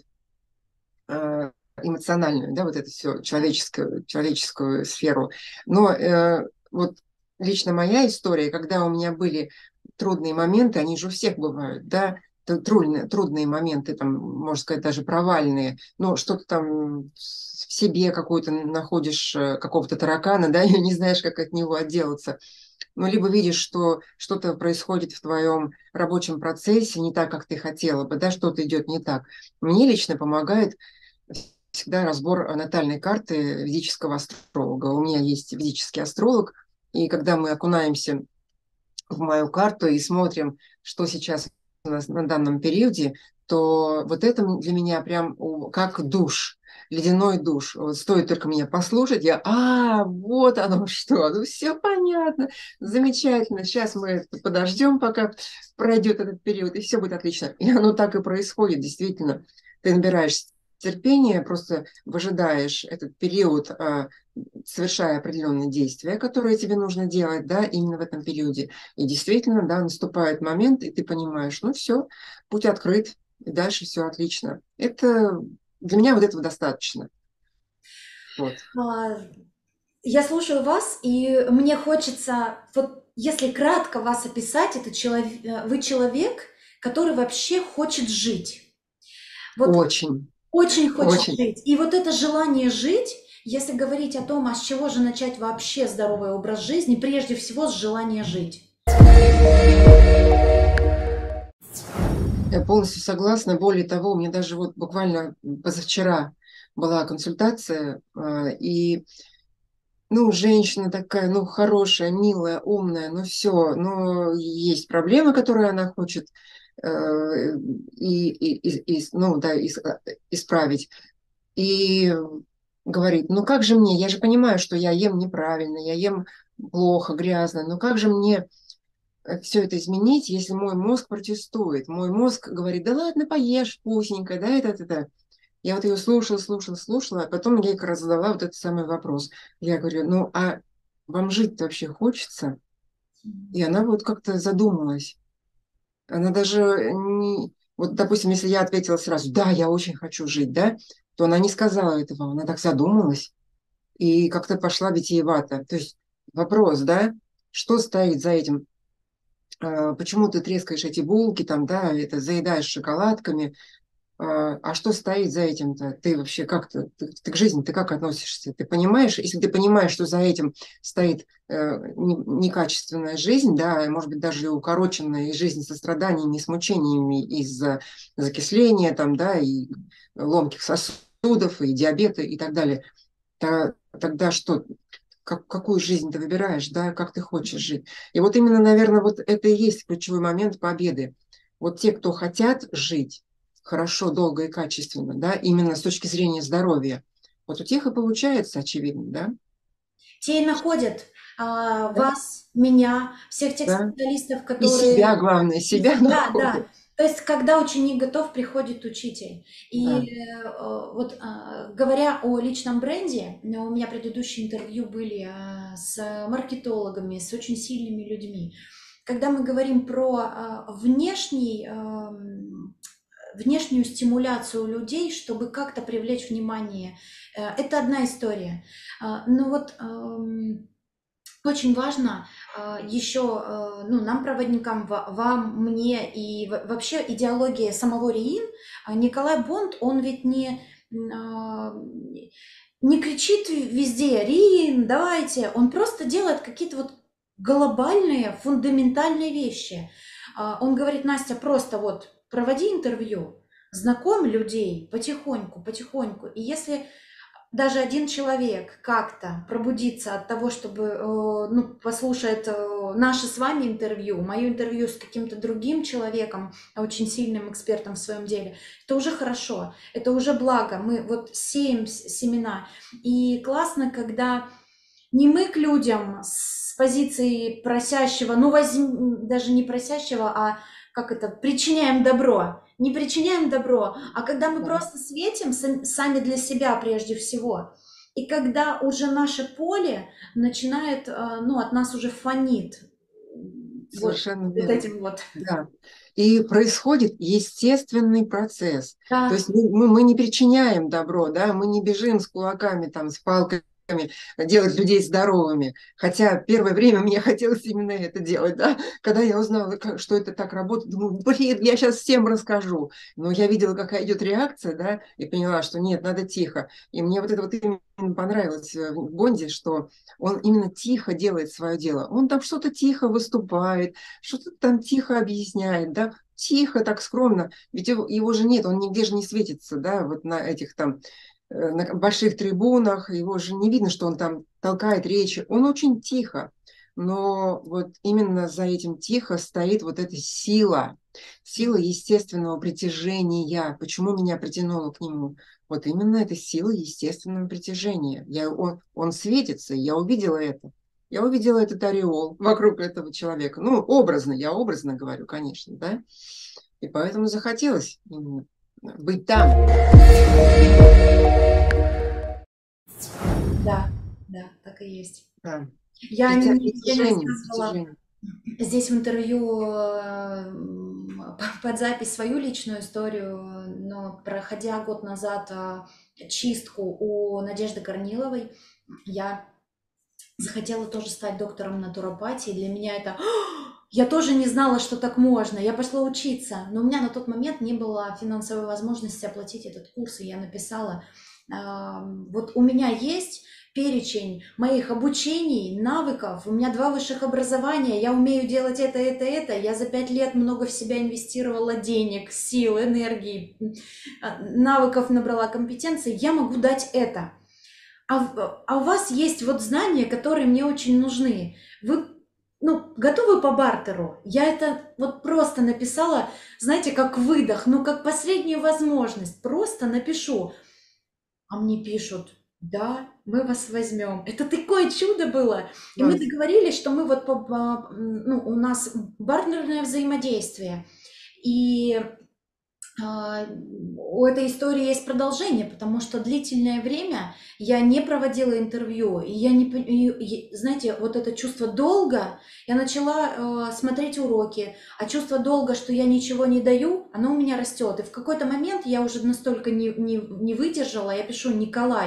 э, эмоциональную, да, вот эту всю человеческую, человеческую сферу. Но э, вот лично моя история, когда у меня были трудные моменты, они же у всех бывают, да, трудные, трудные моменты, там, можно сказать, даже провальные, но что-то там в себе какую-то находишь, э, какого-то таракана, да, и не знаешь, как от него отделаться. Ну, либо видишь, что что-то происходит в твоем рабочем процессе не так, как ты хотела бы, да, что-то идет не так. Мне лично помогает всегда разбор натальной карты ведического астролога. У меня есть ведический астролог, и когда мы окунаемся в мою карту и смотрим, что сейчас у нас на данном периоде, то вот это для меня прям как душ, ледяной душ. Вот стоит только меня послушать, я, а, вот оно что, ну все понятно, замечательно, сейчас мы подождем, пока пройдет этот период, и все будет отлично. И оно так и происходит, действительно. Ты набираешь терпение, просто выжидаешь этот период, а, совершая определенные действия, которые тебе нужно делать, да, именно в этом периоде. И действительно, да, наступает момент, и ты понимаешь, ну все, путь открыт, и дальше все отлично. Это для меня вот этого достаточно. Вот. А, Я слушаю вас, и мне хочется, вот если кратко вас описать, это человек, вы человек, который вообще хочет жить. Вот Очень, очень хочет очень. жить. И вот это желание жить, если говорить о том, а с чего же начать вообще здоровый образ жизни, прежде всего с желания жить. Я полностью согласна. Более того, у меня даже вот буквально позавчера была консультация, а, и ну, женщина такая, ну, хорошая, милая, умная, ну, все, но есть проблемы, которые она хочет э, и, и, и, и, ну, да, ис- э, исправить. И говорит: ну, как же мне, я же понимаю, что я ем неправильно, я ем плохо, грязно, но как же мне все это изменить, если мой мозг протестует? Мой мозг говорит: да ладно, поешь вкусненько, да, это, это, это. Я вот ее слушала, слушала, слушала, а потом я ей как раз задала вот этот самый вопрос. Я говорю: ну, а вам жить вообще хочется? И она вот как-то задумалась. Она даже не... Вот, допустим, если я ответила сразу: да, я очень хочу жить, да, то она не сказала этого, она так задумалась и как-то пошла витиевато. То есть вопрос, да, что стоит за этим? а, почему ты трескаешь эти булки, там, да, это заедаешь шоколадками, а а что стоит за этим-то? Ты вообще как-то, ты, ты к жизни, ты как относишься? Ты понимаешь, если ты понимаешь, что за этим стоит э, не- некачественная жизнь, да, и, может быть, даже и укороченная и жизнь со страданиями и с мучениями из-за закисления, там, да, и ломких сосудов, и диабета, и так далее, то тогда что? Как, какую жизнь ты выбираешь, да, как ты хочешь жить? И вот именно, наверное, вот это и есть ключевой момент победы. Вот те, кто хотят жить хорошо, долго и качественно, да, именно с точки зрения здоровья, вот у тех и получается, очевидно, да? Те и находят а, Да, вас, меня, всех тех да. специалистов, И себя, которые... главное, И себя себя, да. находят. То есть, когда ученик готов, приходит учитель. Да, И э, вот э, говоря о личном бренде, ну, у меня предыдущие интервью были э, с маркетологами, с очень сильными людьми. Когда мы говорим про э, внешний, эм, внешнюю стимуляцию людей, чтобы как-то привлечь внимание, э, это одна история. А, Но вот эм, очень важно а, еще, э, ну, нам, проводникам, ва- вам, мне и во- вообще идеология самого РИИН, а, Николай Бонд, он ведь не, м, а, не кричит везде «РИИН, давайте», он просто делает какие-то вот глобальные, фундаментальные вещи. А, Он говорит: Настя, просто вот проводи интервью, знакомь людей потихоньку, потихоньку. И если даже один человек как-то пробудится от того, чтобы, э, ну, послушает э, наше с вами интервью, мое интервью с каким-то другим человеком, очень сильным экспертом в своем деле, это уже хорошо, это уже благо. Мы вот сеем с- семена. И классно, когда не мы к людям с позиции просящего, ну, возьм- даже не просящего, а как это, причиняем добро. Не причиняем добро, а когда мы да. просто светим сам- сами для себя прежде всего. И когда уже наше поле начинает, э, ну, от нас уже фонит. Вот, Совершенно вот верно. этим вот. Да. И происходит естественный процесс. То Да, есть мы, мы, мы не причиняем добро, да, мы не бежим с кулаками, там, с палками делать людей здоровыми. Хотя первое время мне хотелось именно это делать, да. Когда я узнала, как, что это так работает, думаю, блин, я сейчас всем расскажу. Но я видела, какая идет реакция, да, и поняла, что нет, надо тихо. И мне вот это вот именно понравилось э, в Бонде, что он именно тихо делает свое дело. Он там что-то тихо выступает, что-то там тихо объясняет, да, тихо, так скромно. Ведь его, его же нет, он нигде же не светится, да, вот на этих там э, на больших трибунах, его же не видно, что он там толкает речи. Он очень тихо, но вот именно за этим тихо стоит вот эта сила, сила естественного притяжения. Почему меня притянуло к нему? Вот именно эта сила естественного притяжения. Я, он, он светится, я увидела это. Я увидела этот ореол вокруг этого человека. Ну, образно, я образно говорю, конечно, да. И поэтому захотелось именно быть там. да, да, так и есть. Да. Я Притя- не, я не Притяжение, рассказывала притяжение. здесь в интервью э, под запись свою личную историю, но проходя год назад э, чистку у Надежды Корниловой, я захотела тоже стать доктором натуропатии. Для меня это... Я тоже не знала, что так можно. Я пошла учиться, но у меня на тот момент не было финансовой возможности оплатить этот курс, и я написала, а, вот у меня есть перечень моих обучений, навыков, у меня два высших образования, я умею делать это, это, это, я за пять лет много в себя инвестировала денег, сил, энергии, а, навыков набрала, компетенций, я могу дать это. А, в- а у вас есть вот знания, которые мне очень нужны. Вы, ну, готовы по бартеру? Я это вот просто написала, знаете, как выдох, ну, как последнюю возможность. Просто напишу. А мне пишут, да, мы вас возьмем. Это такое чудо было. И мы Класс. договорились, что мы вот, по, по- ну, у нас бартерное взаимодействие. И а, у этой истории есть продолжение, потому что длительное время я не проводила интервью, и я не, пон- и- и, знаете, вот это чувство долга, я начала э, смотреть уроки, а чувство долга, что я ничего не даю, оно у меня растет. И в какой-то момент я уже настолько не, не, не выдержала, я пишу: Николай,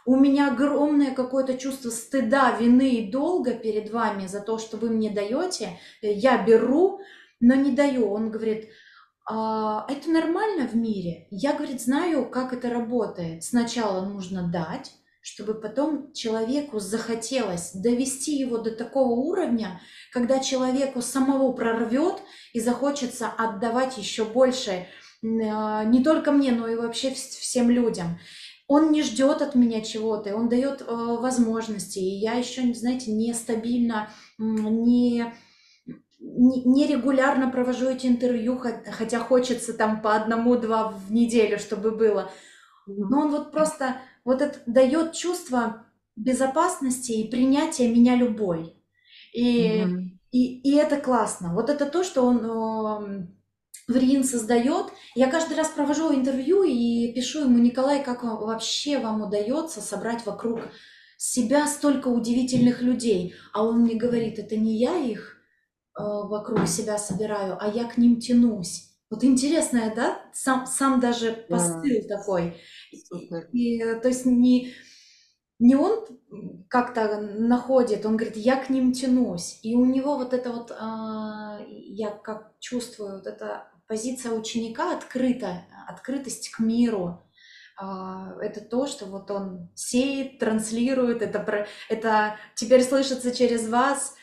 У меня огромное какое-то чувство стыда, вины и долга перед вами за то, что вы мне даете. Я беру, но не даю. Он говорит, а, это нормально в мире. Я, говорит, знаю, как это работает. Сначала нужно дать, чтобы потом человеку захотелось довести его до такого уровня, когда человеку самого прорвет и захочется отдавать еще больше а, не только мне, но и вообще всем людям. Он не ждет от меня чего-то, он дает э, возможности. И я еще, знаете, нестабильно, не, не, не регулярно провожу эти интервью, хотя хочется там по одному-два в неделю, чтобы было. Но он вот просто вот это дает чувство безопасности и принятия меня любой. И, Мгм. и, и это классно. Вот это то, что он э, Вриин создает. Я каждый раз провожу интервью и пишу ему: Николай, как вам- вообще вам удается собрать вокруг себя столько удивительных людей? А он мне говорит, это не я их э, вокруг себя собираю, а я к ним тянусь. Вот интересное, да? Сам, сам даже Да, посыл такой. И, супер. и, э, то есть не, не он как-то находит, он говорит, я к ним тянусь. И у него вот это вот, а, я как чувствую, вот эта позиция ученика открыта, открытость к миру. А, это то, что вот он сеет, транслирует, это, про- это теперь слышится через вас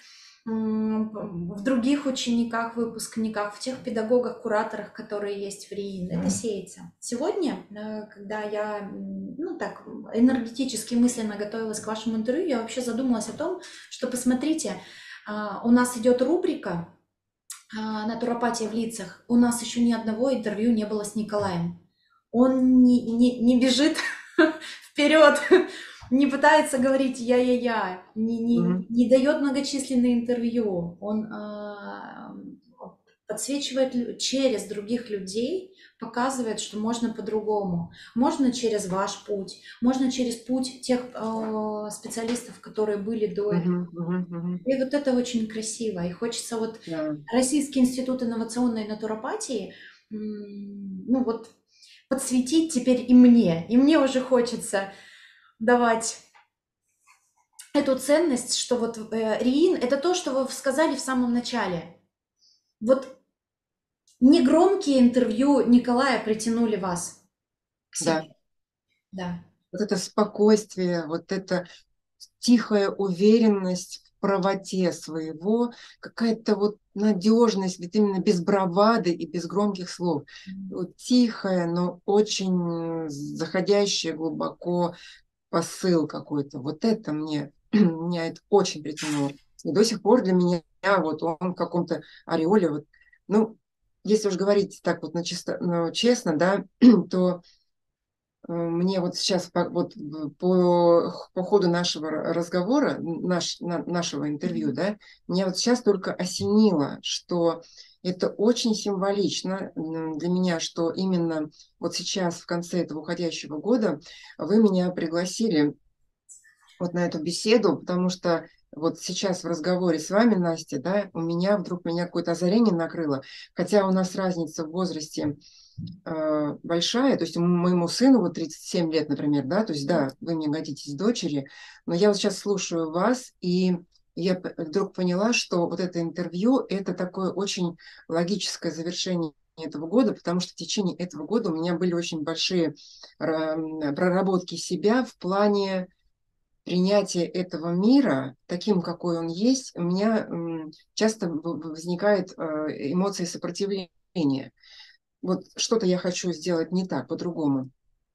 м, в других учениках, выпускниках, в тех педагогах, кураторах, которые есть в РИИН. Это сеется. Сегодня, э, когда я, м, ну так, энергетически, мысленно готовилась к вашему интервью, я вообще задумалась о том, что, посмотрите, а, у нас идет рубрика а, «Натуропатия в лицах». У нас еще ни одного интервью не было с Николаем. Он не, не, не бежит вперед, не пытается говорить я-я-я, не, не, Мгм. не дает многочисленные интервью. Он а, подсвечивает лю- через других людей, показывает, что можно по-другому. Можно через ваш путь, можно через путь тех а, специалистов, которые были до этого. Мгм. Мгм. Мгм. И вот это очень красиво. И хочется вот Да. Российский институт инновационной натуропатии, м, ну вот, подсветить теперь и мне. И мне уже хочется давать эту ценность, что вот э, РИИН — это то, что вы сказали в самом начале. Вот негромкие интервью Николая притянули вас к себе. Да. Да. Вот это спокойствие, вот это тихая уверенность в правоте своего, какая-то вот надежность, ведь именно без бравады и без громких слов. Вот тихая, но очень заходящая глубоко посыл какой-то. Вот это мне, меня это очень притянуло. И до сих пор для меня вот он в каком-то ореоле. Вот, ну, если уж говорить так вот на чисто, ну, честно, да, то Э, мне вот сейчас по, вот в- по, по ходу нашего ра- разговора, наш, на- нашего интервью, Мгм. да, меня вот сейчас только осенило, что это очень символично м, для меня, что именно вот сейчас, в конце этого уходящего года, вы меня пригласили вот на эту беседу, потому что вот сейчас в разговоре с вами, Настя, да, у меня вдруг меня какое-то озарение накрыло, хотя у нас разница в возрасте э, большая, то есть моему сыну вот тридцать семь лет, например, да, то есть да, вы мне годитесь дочери, но я вот сейчас слушаю вас, и я п- вдруг поняла, что вот это интервью — это такое очень логическое завершение этого года, потому что в течение этого года у меня были очень большие ра- проработки себя в плане принятия этого мира таким, какой он есть. У меня м, часто в- в- возникает э, эмоции сопротивления. Вот что-то я хочу сделать не так, по-другому.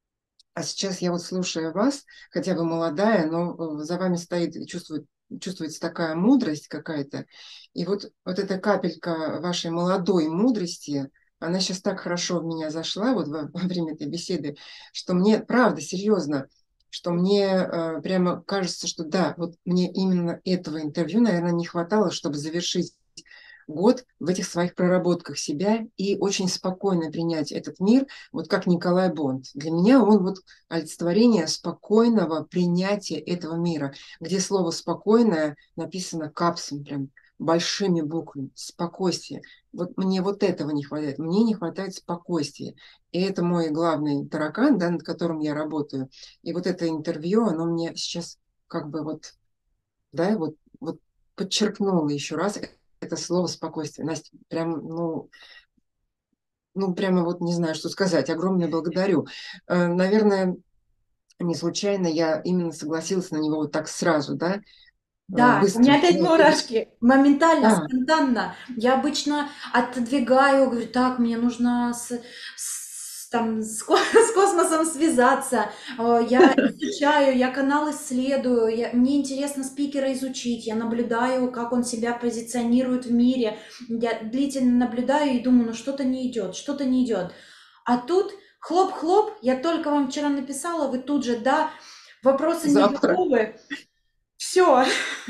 А сейчас я вот слушаю вас, хотя вы молодая, но э, за вами стоит, и чувствует, чувствуется такая мудрость какая-то. И вот, вот эта капелька вашей молодой мудрости, она сейчас так хорошо в меня зашла вот во, во время этой беседы, что мне, правда, серьезно, что мне э, прямо кажется, что да, вот мне именно этого интервью, наверное, не хватало, чтобы завершить год в этих своих проработках себя и очень спокойно принять этот мир, вот как Николай Бонд. Для меня он вот олицетворение спокойного принятия этого мира, где слово «спокойное» написано капсом прям. большими буквами, спокойствие. Вот мне вот этого не хватает. Мне не хватает спокойствия. И это мой главный таракан, да, над которым я работаю. И вот это интервью, оно мне сейчас как бы вот, да, вот, вот подчеркнуло еще раз это слово спокойствие. Настя, прям, ну, ну, прямо вот не знаю, что сказать. Огромное благодарю. Э, Наверное, не случайно я именно согласилась на него вот так сразу, да, э, Да, у быстро. меня опять мурашки. Моментально, Да, спонтанно. Я обычно отодвигаю, говорю, так, мне нужно с, с- там, с, ко- с космосом связаться. Э, Я изучаю, я канал исследую, я- мне интересно спикера изучить. Я наблюдаю, как он себя позиционирует в мире. Я длительно наблюдаю и думаю, ну что-то не идет, что-то не идет. А тут хлоп-хлоп, я только вам вчера написала, вы тут же, да, вопросы не завтра. готовы. Все.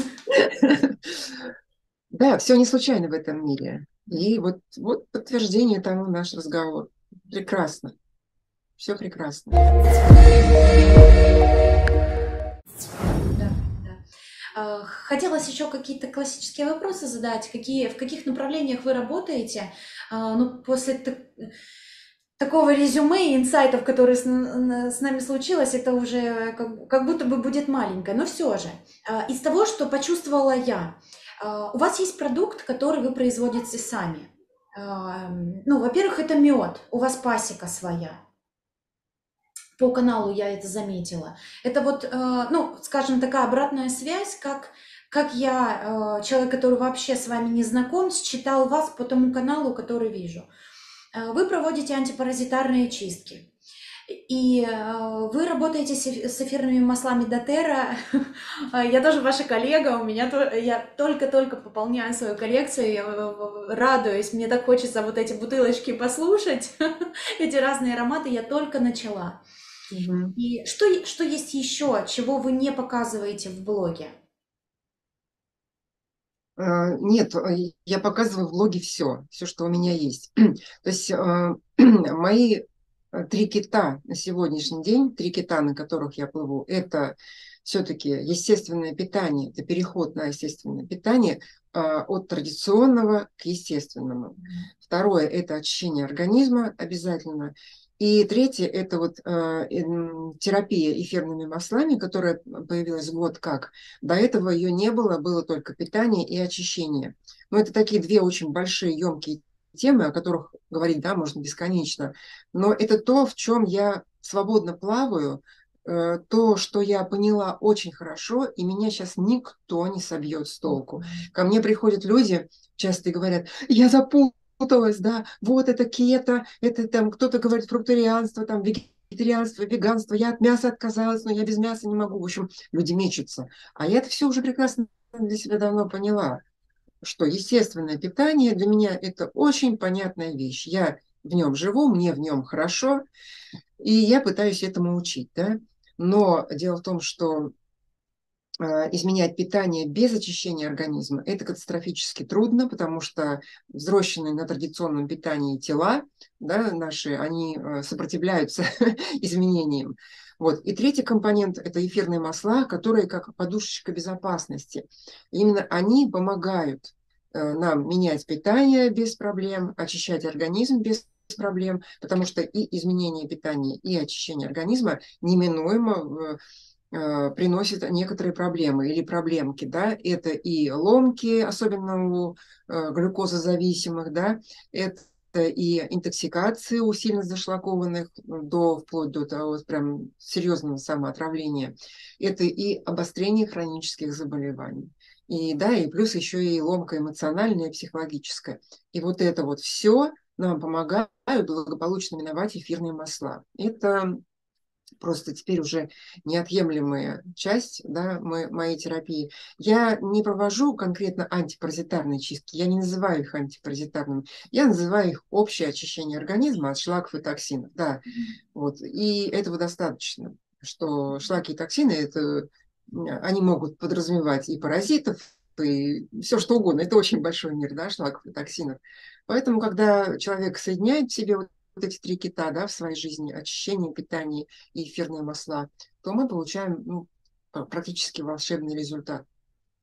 Да, все не случайно в этом мире. И вот, вот подтверждение тому наш разговор. Прекрасно. Все прекрасно. Да, да. А, Хотелось еще какие-то классические вопросы задать. Какие, в каких направлениях вы работаете? А, Ну, после так- такого резюме и инсайтов, которые с, н- с нами случилось, это уже как, как будто бы будет маленькое. Но все же, а, из того, что почувствовала я, а, у вас есть продукт, который вы производите сами. А, Ну, во-первых, это мед. У вас пасека своя. По каналу я это заметила. Это вот, э, ну, скажем, такая обратная связь, как, как я, э, человек, который вообще с вами не знаком, считал вас по тому каналу, который вижу. Э, Вы проводите антипаразитарные чистки. И э, вы работаете с эф- с эфирными маслами Дотера. Я тоже ваша коллега, у меня то- я только-только пополняю свою коллекцию, я э, радуюсь, мне так хочется вот эти бутылочки послушать, эти разные ароматы, я только начала. Мгм. И что, е- что есть еще, чего вы не показываете в блоге? Э, Нет, э, я показываю в блоге все, все, что у меня есть. То есть э, мои э, три кита на сегодняшний день, три кита, на которых я плыву, это все-таки естественное питание, это переход на естественное питание э, от традиционного к естественному. Второе– это очищение организма обязательно. И третье– это вот э, м, терапия эфирными маслами, которая появилась год как. До этого ее не было, было только питание и очищение. Но это такие две очень большие, емкие темы, о которых говорить, да, можно бесконечно. Но это то, в чем я свободно плаваю, э, то, что я поняла очень хорошо, и меня сейчас никто не собьет с толку. Ко мне приходят люди часто и говорят, я запуталась, да, вот это кето, это там кто-то говорит фрукторианство, там вегетарианство, веганство, я от мяса отказалась, но я без мяса не могу. В общем, люди мечутся. А я это все уже прекрасно для себя давно поняла, что естественное питание для меня это очень понятная вещь. Я в нем живу, мне в нем хорошо, и я пытаюсь этому учить, да. Но дело в том, что э, изменять питание без очищения организма это катастрофически трудно, потому что взросленные на традиционном питании тела, да, наши, они э, сопротивляются изменениям. Вот. И третий компонент– это эфирные масла, которые как подушечка безопасности. Именно они помогают э, нам менять питание без проблем, очищать организм без проблем, потому что и изменение питания, и очищение организма неминуемо э, приносит некоторые проблемы или проблемки, да, это и ломки, особенно у э, глюкозозависимых, да, это и интоксикации у сильно зашлакованных до, вплоть до того вот прям серьезного самоотравления, это и обострение хронических заболеваний. И да, и плюс еще и ломка эмоциональная, психологическая. И вот это вот все нам помогают благополучно миновать эфирные масла. Это просто теперь уже неотъемлемая часть, да, мо- моей терапии. Я не провожу конкретно антипаразитарные чистки, я не называю их антипаразитарными, я называю их общее очищение организма от шлаков и токсинов. Да, вот. И этого достаточно, что шлаки и токсины, это, они могут подразумевать и паразитов, и все что угодно. Это очень большой мир, да, шлаков и токсинов. Поэтому, когда человек соединяет в себе вот вот эти три кита, да, в своей жизни, очищение, питание и эфирные масла, то мы получаем ну, практически волшебный результат.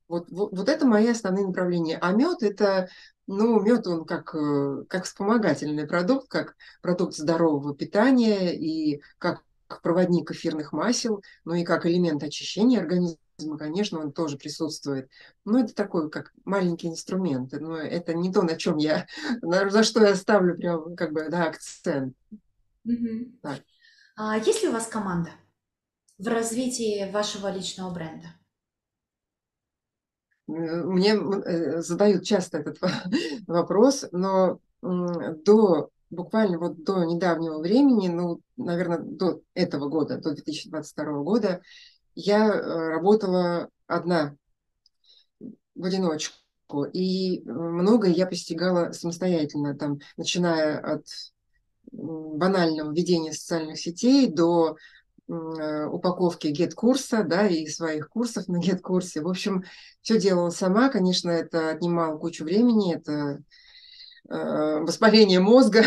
Вот, вот, вот это мои основные направления. А мед это, ну, мед он как, э, как вспомогательный продукт, как продукт здорового питания и как проводник эфирных масел, ну и как элемент очищения организма, конечно, он тоже присутствует. Но это такой, как маленький инструмент. Но это не то, на чем я, на- за что я ставлю прям, как бы, да, акцент. Мгм. Так. А есть ли у вас команда в развитии вашего личного бренда? Мне э, задают часто этот вопрос, но м, до буквально вот до недавнего времени, ну, наверное, до этого года, до две тысячи двадцать второго года, я э, работала одна в одиночку. И э, многое я постигала самостоятельно, там, начиная от м, банального ведения социальных сетей до м, э, упаковки гет-курса, да, и своих курсов на гет-курсе. В общем, все делала сама. Конечно, это отнимало кучу времени, это э, воспаление мозга.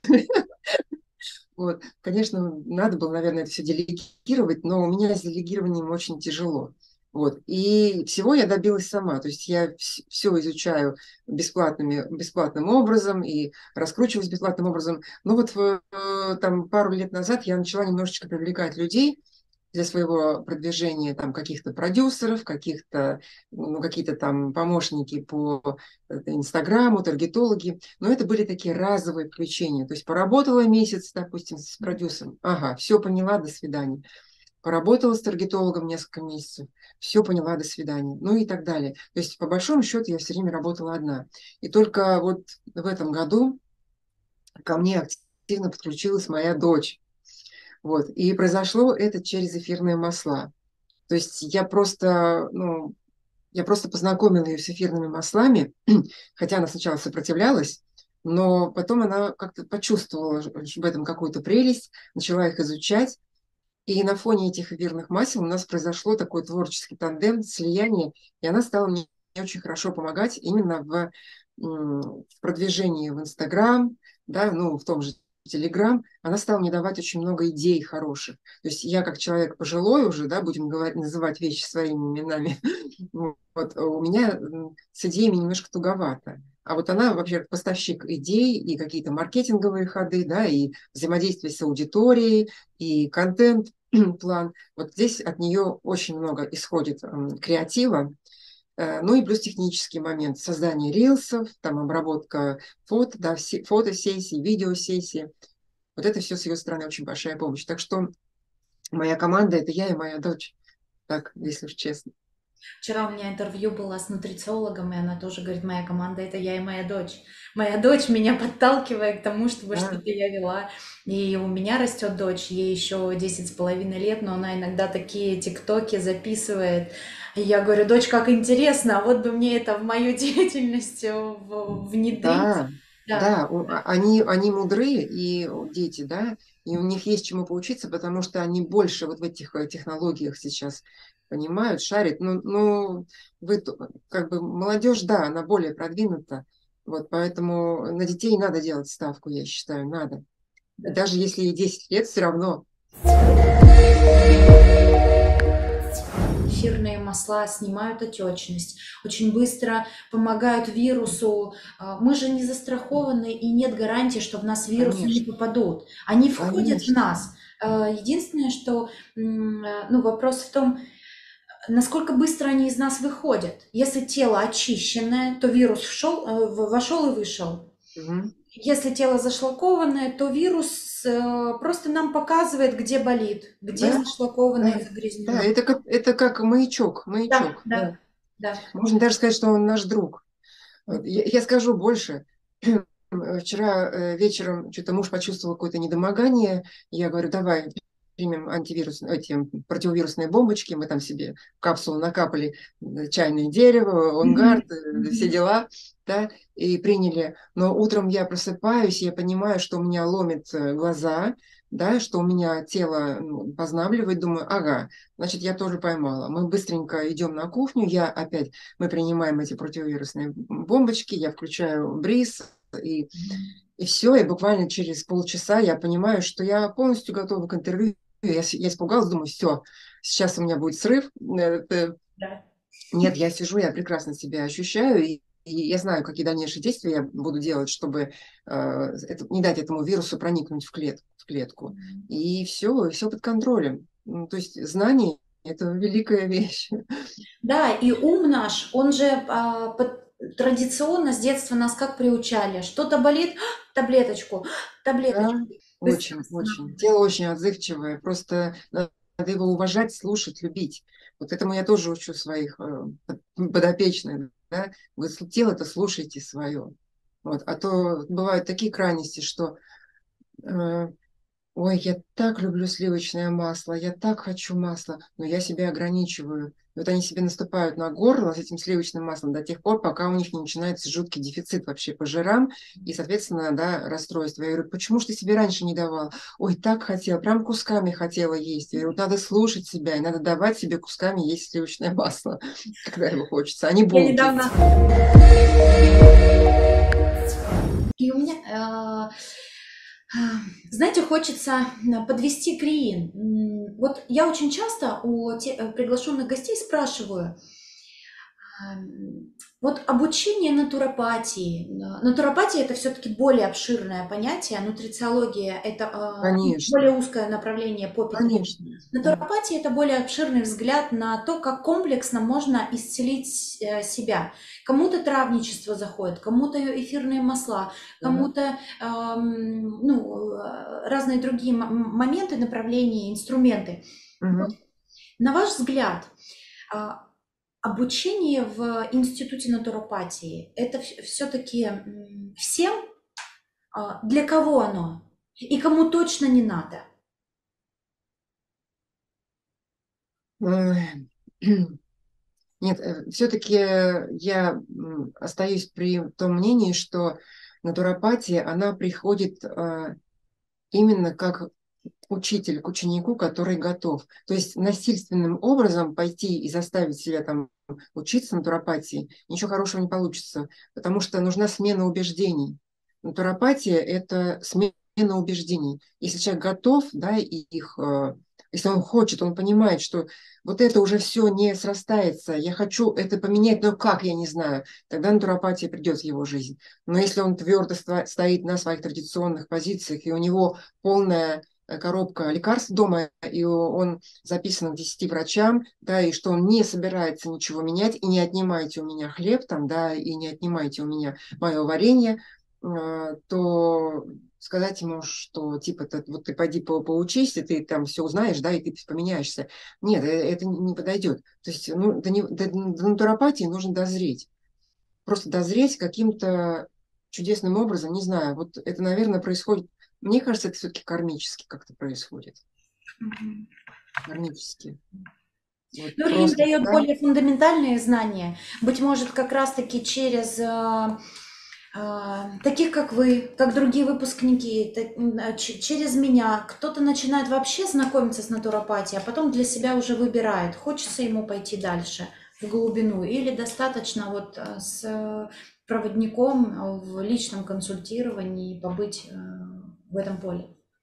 Вот. Конечно, надо было, наверное, это все делегировать, но у меня с делегированием очень тяжело. Вот. И всего я добилась сама. То есть я все изучаю бесплатными, бесплатным образом и раскручиваюсь бесплатным образом. Но вот в, э, там, пару лет назад я начала немножечко привлекать людей для своего продвижения, там каких-то продюсеров, каких-то, ну, какие-то там помощники по э, Инстаграму, таргетологи. Но это были такие разовые включения. То есть поработала месяц, допустим, с продюсером. Ага, все поняла, до свидания. Поработала с таргетологом несколько месяцев. Все поняла, до свидания. Ну и так далее. То есть по большому счету я все время работала одна. И только вот в этом году ко мне активно подключилась моя дочь. Вот. И произошло это через эфирные масла. То есть я просто, ну, я просто познакомила ее с эфирными маслами, хотя она сначала сопротивлялась, но потом она как-то почувствовала в этом какую-то прелесть, начала их изучать. И на фоне этих эфирных масел у нас произошло такой творческий тандем, слияние, и она стала мне очень хорошо помогать именно в, в продвижении в Инстаграм, да, ну, в том же Телеграм. Она стала мне давать очень много идей хороших. То есть я как человек пожилой уже, да, будем говорить, называть вещи своими именами, вот, у меня с идеями немножко туговато. А вот она, вообще, поставщик идей и какие-то маркетинговые ходы, да, и взаимодействие с аудиторией, и контент, план. Вот здесь от нее очень много исходит креатива. Ну и плюс технический момент. Создание рилсов, там обработка фото, да, фотосессий, видеосессий. Вот это все с ее стороны очень большая помощь. Так что моя команда – это я и моя дочь. Так, если уж честно. Вчера у меня интервью было с нутрициологом, и она тоже говорит, моя команда — это я и моя дочь. Моя дочь меня подталкивает к тому, чтобы Да, что-то я вела. И у меня растет дочь, ей еще десять с половиной лет, но она иногда такие тиктоки записывает. И я говорю, дочь, как интересно, а вот бы мне это в мою деятельность э, в- внедрить. да, Да, да, у- а- они, они мудрые, и дети, да, и у них есть чему поучиться, потому что они больше вот в этих э, технологиях сейчас понимают, шарят. Ну, ну вы, т- как бы, молодежь, да, она более продвинута, вот, поэтому на детей надо делать ставку, я считаю, надо. И да. даже если ей десять лет, все равно. Эфирные масла снимают отечность, очень быстро помогают вирусу. А, Мы же не застрахованы и нет гарантии, что в нас вирусы не Конечно, попадут. Они входят в конечно. нас. А, Единственное, что м, э, ну, вопрос в том, насколько быстро они из нас выходят. Если тело очищенное, то вирус вшел, э, в- вошел и вышел. Мгм. Если тело зашлакованное, то вирус э, просто нам показывает, где болит, где Да, зашлаковано и да, да, загрязнено. это как, это как маячок, Да, маячок, да. да, да. Можно даже сказать, что он наш друг. Вот. Я, я скажу больше. Вчера э, вечером что-то муж почувствовал какое-то недомогание. Я говорю, давай примем антивирус, эти противовирусные бомбочки. Мы там себе в капсулу накапали э, чайное дерево, Мгм, онгард, э, все мгм. дела, да, и приняли. Но утром я просыпаюсь, я понимаю, что у меня ломит э, глаза, да, что у меня тело ну, познабливает. Думаю, ага, значит, я тоже поймала. Мы быстренько идем на кухню, я опять мы принимаем эти противовирусные бомбочки, я включаю бриз, и, и все, и буквально через полчаса я понимаю, что я полностью готова к интервью. Я, с- я испугалась, думаю, все, сейчас у меня будет срыв, э, э, Да. Нет, я сижу, я прекрасно себя ощущаю, и, и я знаю, какие дальнейшие действия я буду делать, чтобы э, это, не дать этому вирусу проникнуть в, клет, в клетку. И все, и все под контролем. Ну, то есть знание– это великая вещь. Да, и ум наш, он же а, под- традиционно с детства нас как приучали? Что-то болит, таблеточку, Да, таблеточку. Быстро очень, очень. восстанавливает. Тело очень отзывчивое. Просто надо его уважать, слушать, любить. Вот этому я тоже учу своих э, подопечных. Да? Вы тело-то слушайте свое. Вот. А то бывают такие крайности, что э, ой, я так люблю сливочное масло, я так хочу масла, но я себя ограничиваю. И вот они себе наступают на горло с этим сливочным маслом до тех пор, пока у них не начинается жуткий дефицит вообще по жирам и, соответственно, да, расстройство. Я говорю, почему же ты себе раньше не давал? Ой, так хотела, прям кусками хотела есть. Я говорю, вот надо слушать себя и надо давать себе кусками есть сливочное масло, когда его хочется, а не Я булки недавно... эти. И у меня, а, а, знаете, хочется м, подвести к М, Вот я очень часто у те- э, приглашенных гостей спрашиваю, Ам, вот обучение натуропатии. Н- Натуропатия– это все-таки более обширное понятие, а нутрициология– это а, Конечно, более узкое направление по питанию. конечно, да. Натуропатия– это более обширный взгляд на то, как комплексно можно исцелить э, себя. Кому-то травничество заходит, кому-то эфирные масла, Да. кому-то ам, ну, э, разные другие м- моменты, направления, инструменты. Вот Мгм. на ваш взгляд, а, обучение в институте натуропатии– это все-таки всем? А, Для кого оно? И кому точно не надо? Ой. Нет, все-таки я м, остаюсь при том мнении, что натуропатия, она приходит а, именно как учитель к ученику, который готов. То есть насильственным образом пойти и заставить себя там учиться натуропатии, ничего хорошего не получится, потому что нужна смена убеждений. Натуропатия– это смена убеждений. Если человек готов, да, и их, э, если он хочет, он понимает, что вот это уже все не срастается, я хочу это поменять, но как, я не знаю, тогда натуропатия придет в его жизнь. Но если он твердо стоит на своих традиционных позициях, и у него полная э, коробка лекарств дома, и он записан к десяти врачам, да, и что он не собирается ничего менять, и не отнимайте у меня хлеб там, да, и не отнимайте у меня мое варенье, э, то сказать ему, что типа ты, вот ты пойди по, поучись, и ты там все узнаешь, да, и ты поменяешься. Нет, э, это не не подойдет. То есть ну, до, не- до- до натуропатии нужно дозреть. Просто дозреть каким-то чудесным образом, не знаю, вот это, наверное, происходит, мне кажется, это все-таки кармически как-то происходит, Мгм. кармически. Вот Ну, или им просто, дает да, более фундаментальные знания. Быть может, как раз-таки через а, а, таких, как вы, как другие выпускники, та- м, а, ч- через меня. Кто-то начинает вообще знакомиться с натуропатией, а потом для себя уже выбирает, хочется ему пойти дальше, в глубину, или достаточно вот а, с э, проводником а, в личном консультировании побыть э, в этом поле.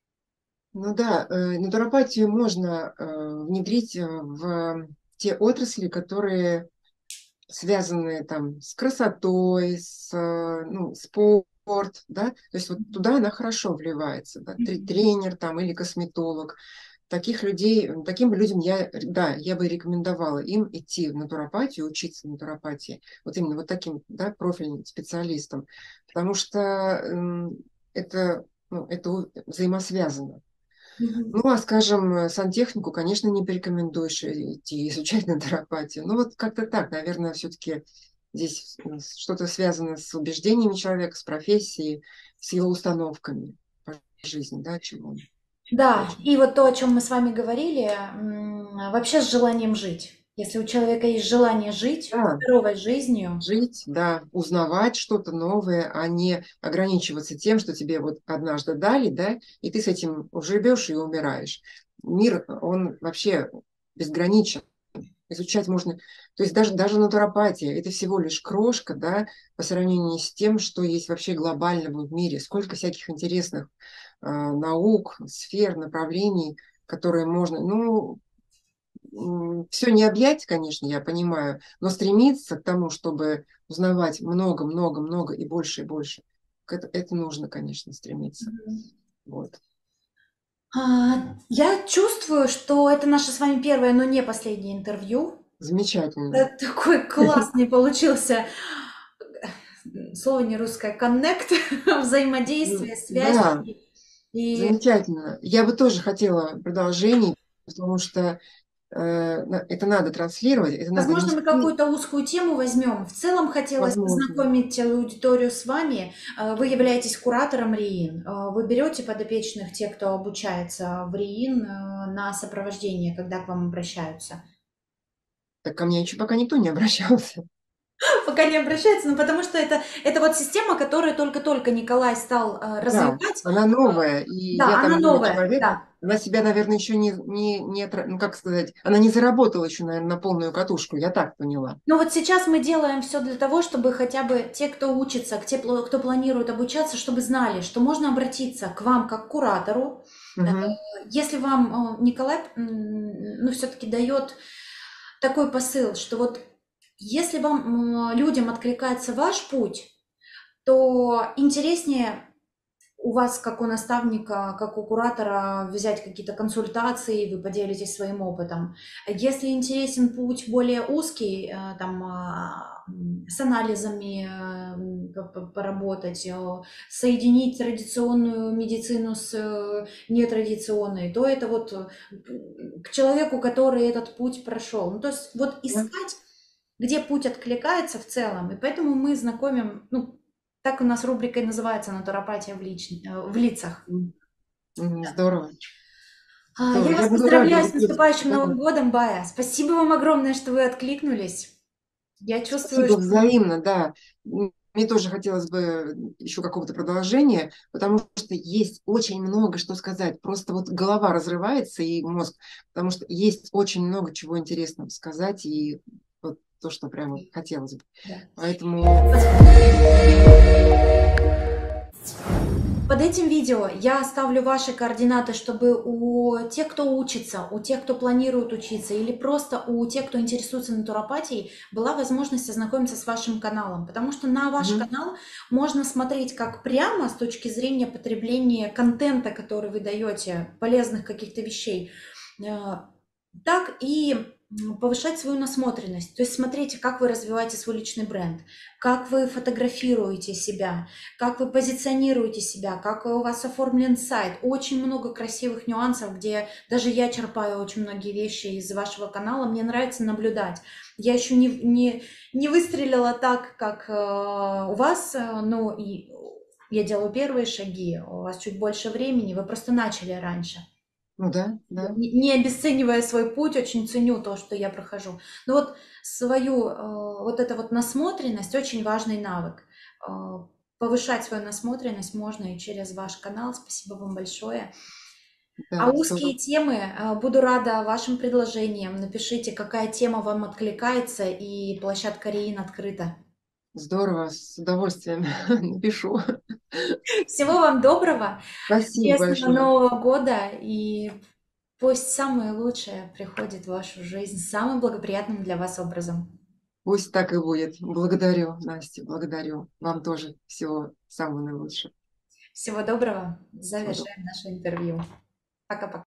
ну да, э, натуропатию можно э, внедрить э, в те отрасли, которые связанные там с красотой, с, э, ну, спорт, да, то есть вот туда она хорошо вливается, да, Тре- Мгм. тренер там или косметолог. Таких людей, таким людям я, да, я бы рекомендовала им идти в натуропатию, учиться натуропатии, вот именно вот таким, да, профильным специалистам, потому что м, это, ну, это у- взаимосвязано. Мгм. Ну, а, скажем, э, сантехнику, конечно, не порекомендуешь э, идти изучать натуропатию. Ну, вот как-то так, наверное, все-таки здесь э, что-то связано с убеждениями человека, с профессией, с его установками по жизни, да, чего он Да, хочет. и вот то, о чем мы с вами говорили, м, вообще с желанием жить. Если у человека есть желание жить Да, здоровой жизнью, жить, да, узнавать что-то новое, а не ограничиваться тем, что тебе вот однажды дали, да, и ты с этим живешь и умираешь. Мир, он вообще безграничен. Изучать можно, то есть даже, даже натуропатия– это всего лишь крошка, да, по сравнению с тем, что есть вообще глобального в мире. Сколько всяких интересных э, наук, сфер, направлений, которые можно, ну, все не объять, конечно, я понимаю, но стремиться к тому, чтобы узнавать много-много-много и больше и больше, к это, это нужно, конечно, стремиться. Мгм. Вот. А, Я чувствую, что это наше с вами первое, но не последнее интервью. Замечательно. Это такой классный получился, э, слово не русское, коннект, Ну, взаимодействие, связь. да, И, и, замечательно. Я бы тоже хотела продолжений, потому что э, на- это надо транслировать, это надо возможно, мы нести, какую-то узкую тему возьмем. В целом хотелось возможно. познакомить аудиторию с вами. Э, Вы являетесь куратором РИИН. Э, Вы берете подопечных, те, кто обучается в РИИН, э, на сопровождение, когда к вам обращаются. Так ко мне еще пока никто не обращался. Пока не обращаются, ну потому что это, это вот система, которую только-только Николай стал э, Да, развивать. она новая, и я Да, она там новый новая, человек. да. Она себя, наверное, еще не, не, не, отра- ну как сказать, она не заработала еще, наверное, на полную катушку, я так поняла. Но вот сейчас мы делаем все для того, чтобы хотя бы те, кто учится, те, пла- кто планирует обучаться, чтобы знали, что можно обратиться к вам как к куратору. Э, Мгм. Если вам э, Николай, м, ну, все-таки дает такой посыл, что вот если вам, м, людям откликается ваш путь, то интереснее у вас, как у наставника, как у куратора, взять какие-то консультации, вы поделитесь своим опытом. Если интересен путь более узкий, э, там, а, м, с анализами э, м, п- п- поработать, э, соединить традиционную медицину с э, нетрадиционной, то это вот э, к человеку, который этот путь прошел. Ну, то есть вот Да. искать, где путь откликается в целом, и поэтому мы знакомим, ну, так у нас рубрика и называется «Натуропатия в, лич... э, в лицах». М, м, Здорово, А, Я здорово. вас Я буду рада, поздравляю с если... наступающим Да. Новым годом, Бая. Спасибо вам огромное, что вы откликнулись. Я чувствую, Спасибо что... взаимно, да. М, Мне тоже хотелось бы еще какого-то продолжения, потому что есть очень много что сказать. Просто вот голова разрывается и мозг, потому что есть очень много чего интересного сказать и вот то, что прямо хотелось бы. Да. Поэтому Под этим видео я оставлю ваши координаты, чтобы у тех, кто учится, у тех, кто планирует учиться, или просто у тех, кто интересуется натуропатией, была возможность ознакомиться с вашим каналом. Потому что на ваш мгм, канал можно смотреть как прямо с точки зрения потребления контента, который вы даете, полезных каких-то вещей, э, так и м, повышать свою насмотренность. То есть смотрите, как вы развиваете свой личный бренд, как вы фотографируете себя, как вы позиционируете себя, как у вас оформлен сайт. Очень много красивых нюансов, где даже я черпаю очень многие вещи из вашего канала. Мне нравится наблюдать. Я еще не, не, не выстрелила так, как э, у вас, э, но и я делаю первые шаги, у вас чуть больше времени, вы просто начали раньше. ну да, да, Не не обесценивая свой путь, очень ценю то, что я прохожу. Но вот свою, э, вот эта вот насмотренность очень важный навык. Э, Повышать свою насмотренность можно и через ваш канал. Спасибо вам большое. А да, узкие здорово. темы, э, буду рада вашим предложениям. Напишите, какая тема вам откликается, и площадка РИИН открыта. Здорово, с удовольствием напишу. Всего вам доброго, Спасибо честного большое. Нового года, и пусть самое лучшее приходит в вашу жизнь самым благоприятным для вас образом. Пусть так и будет. Благодарю, Настя, благодарю. Вам тоже всего самого наилучшего. Всего доброго. Всего доброго. Завершаем наше интервью. Пока-пока.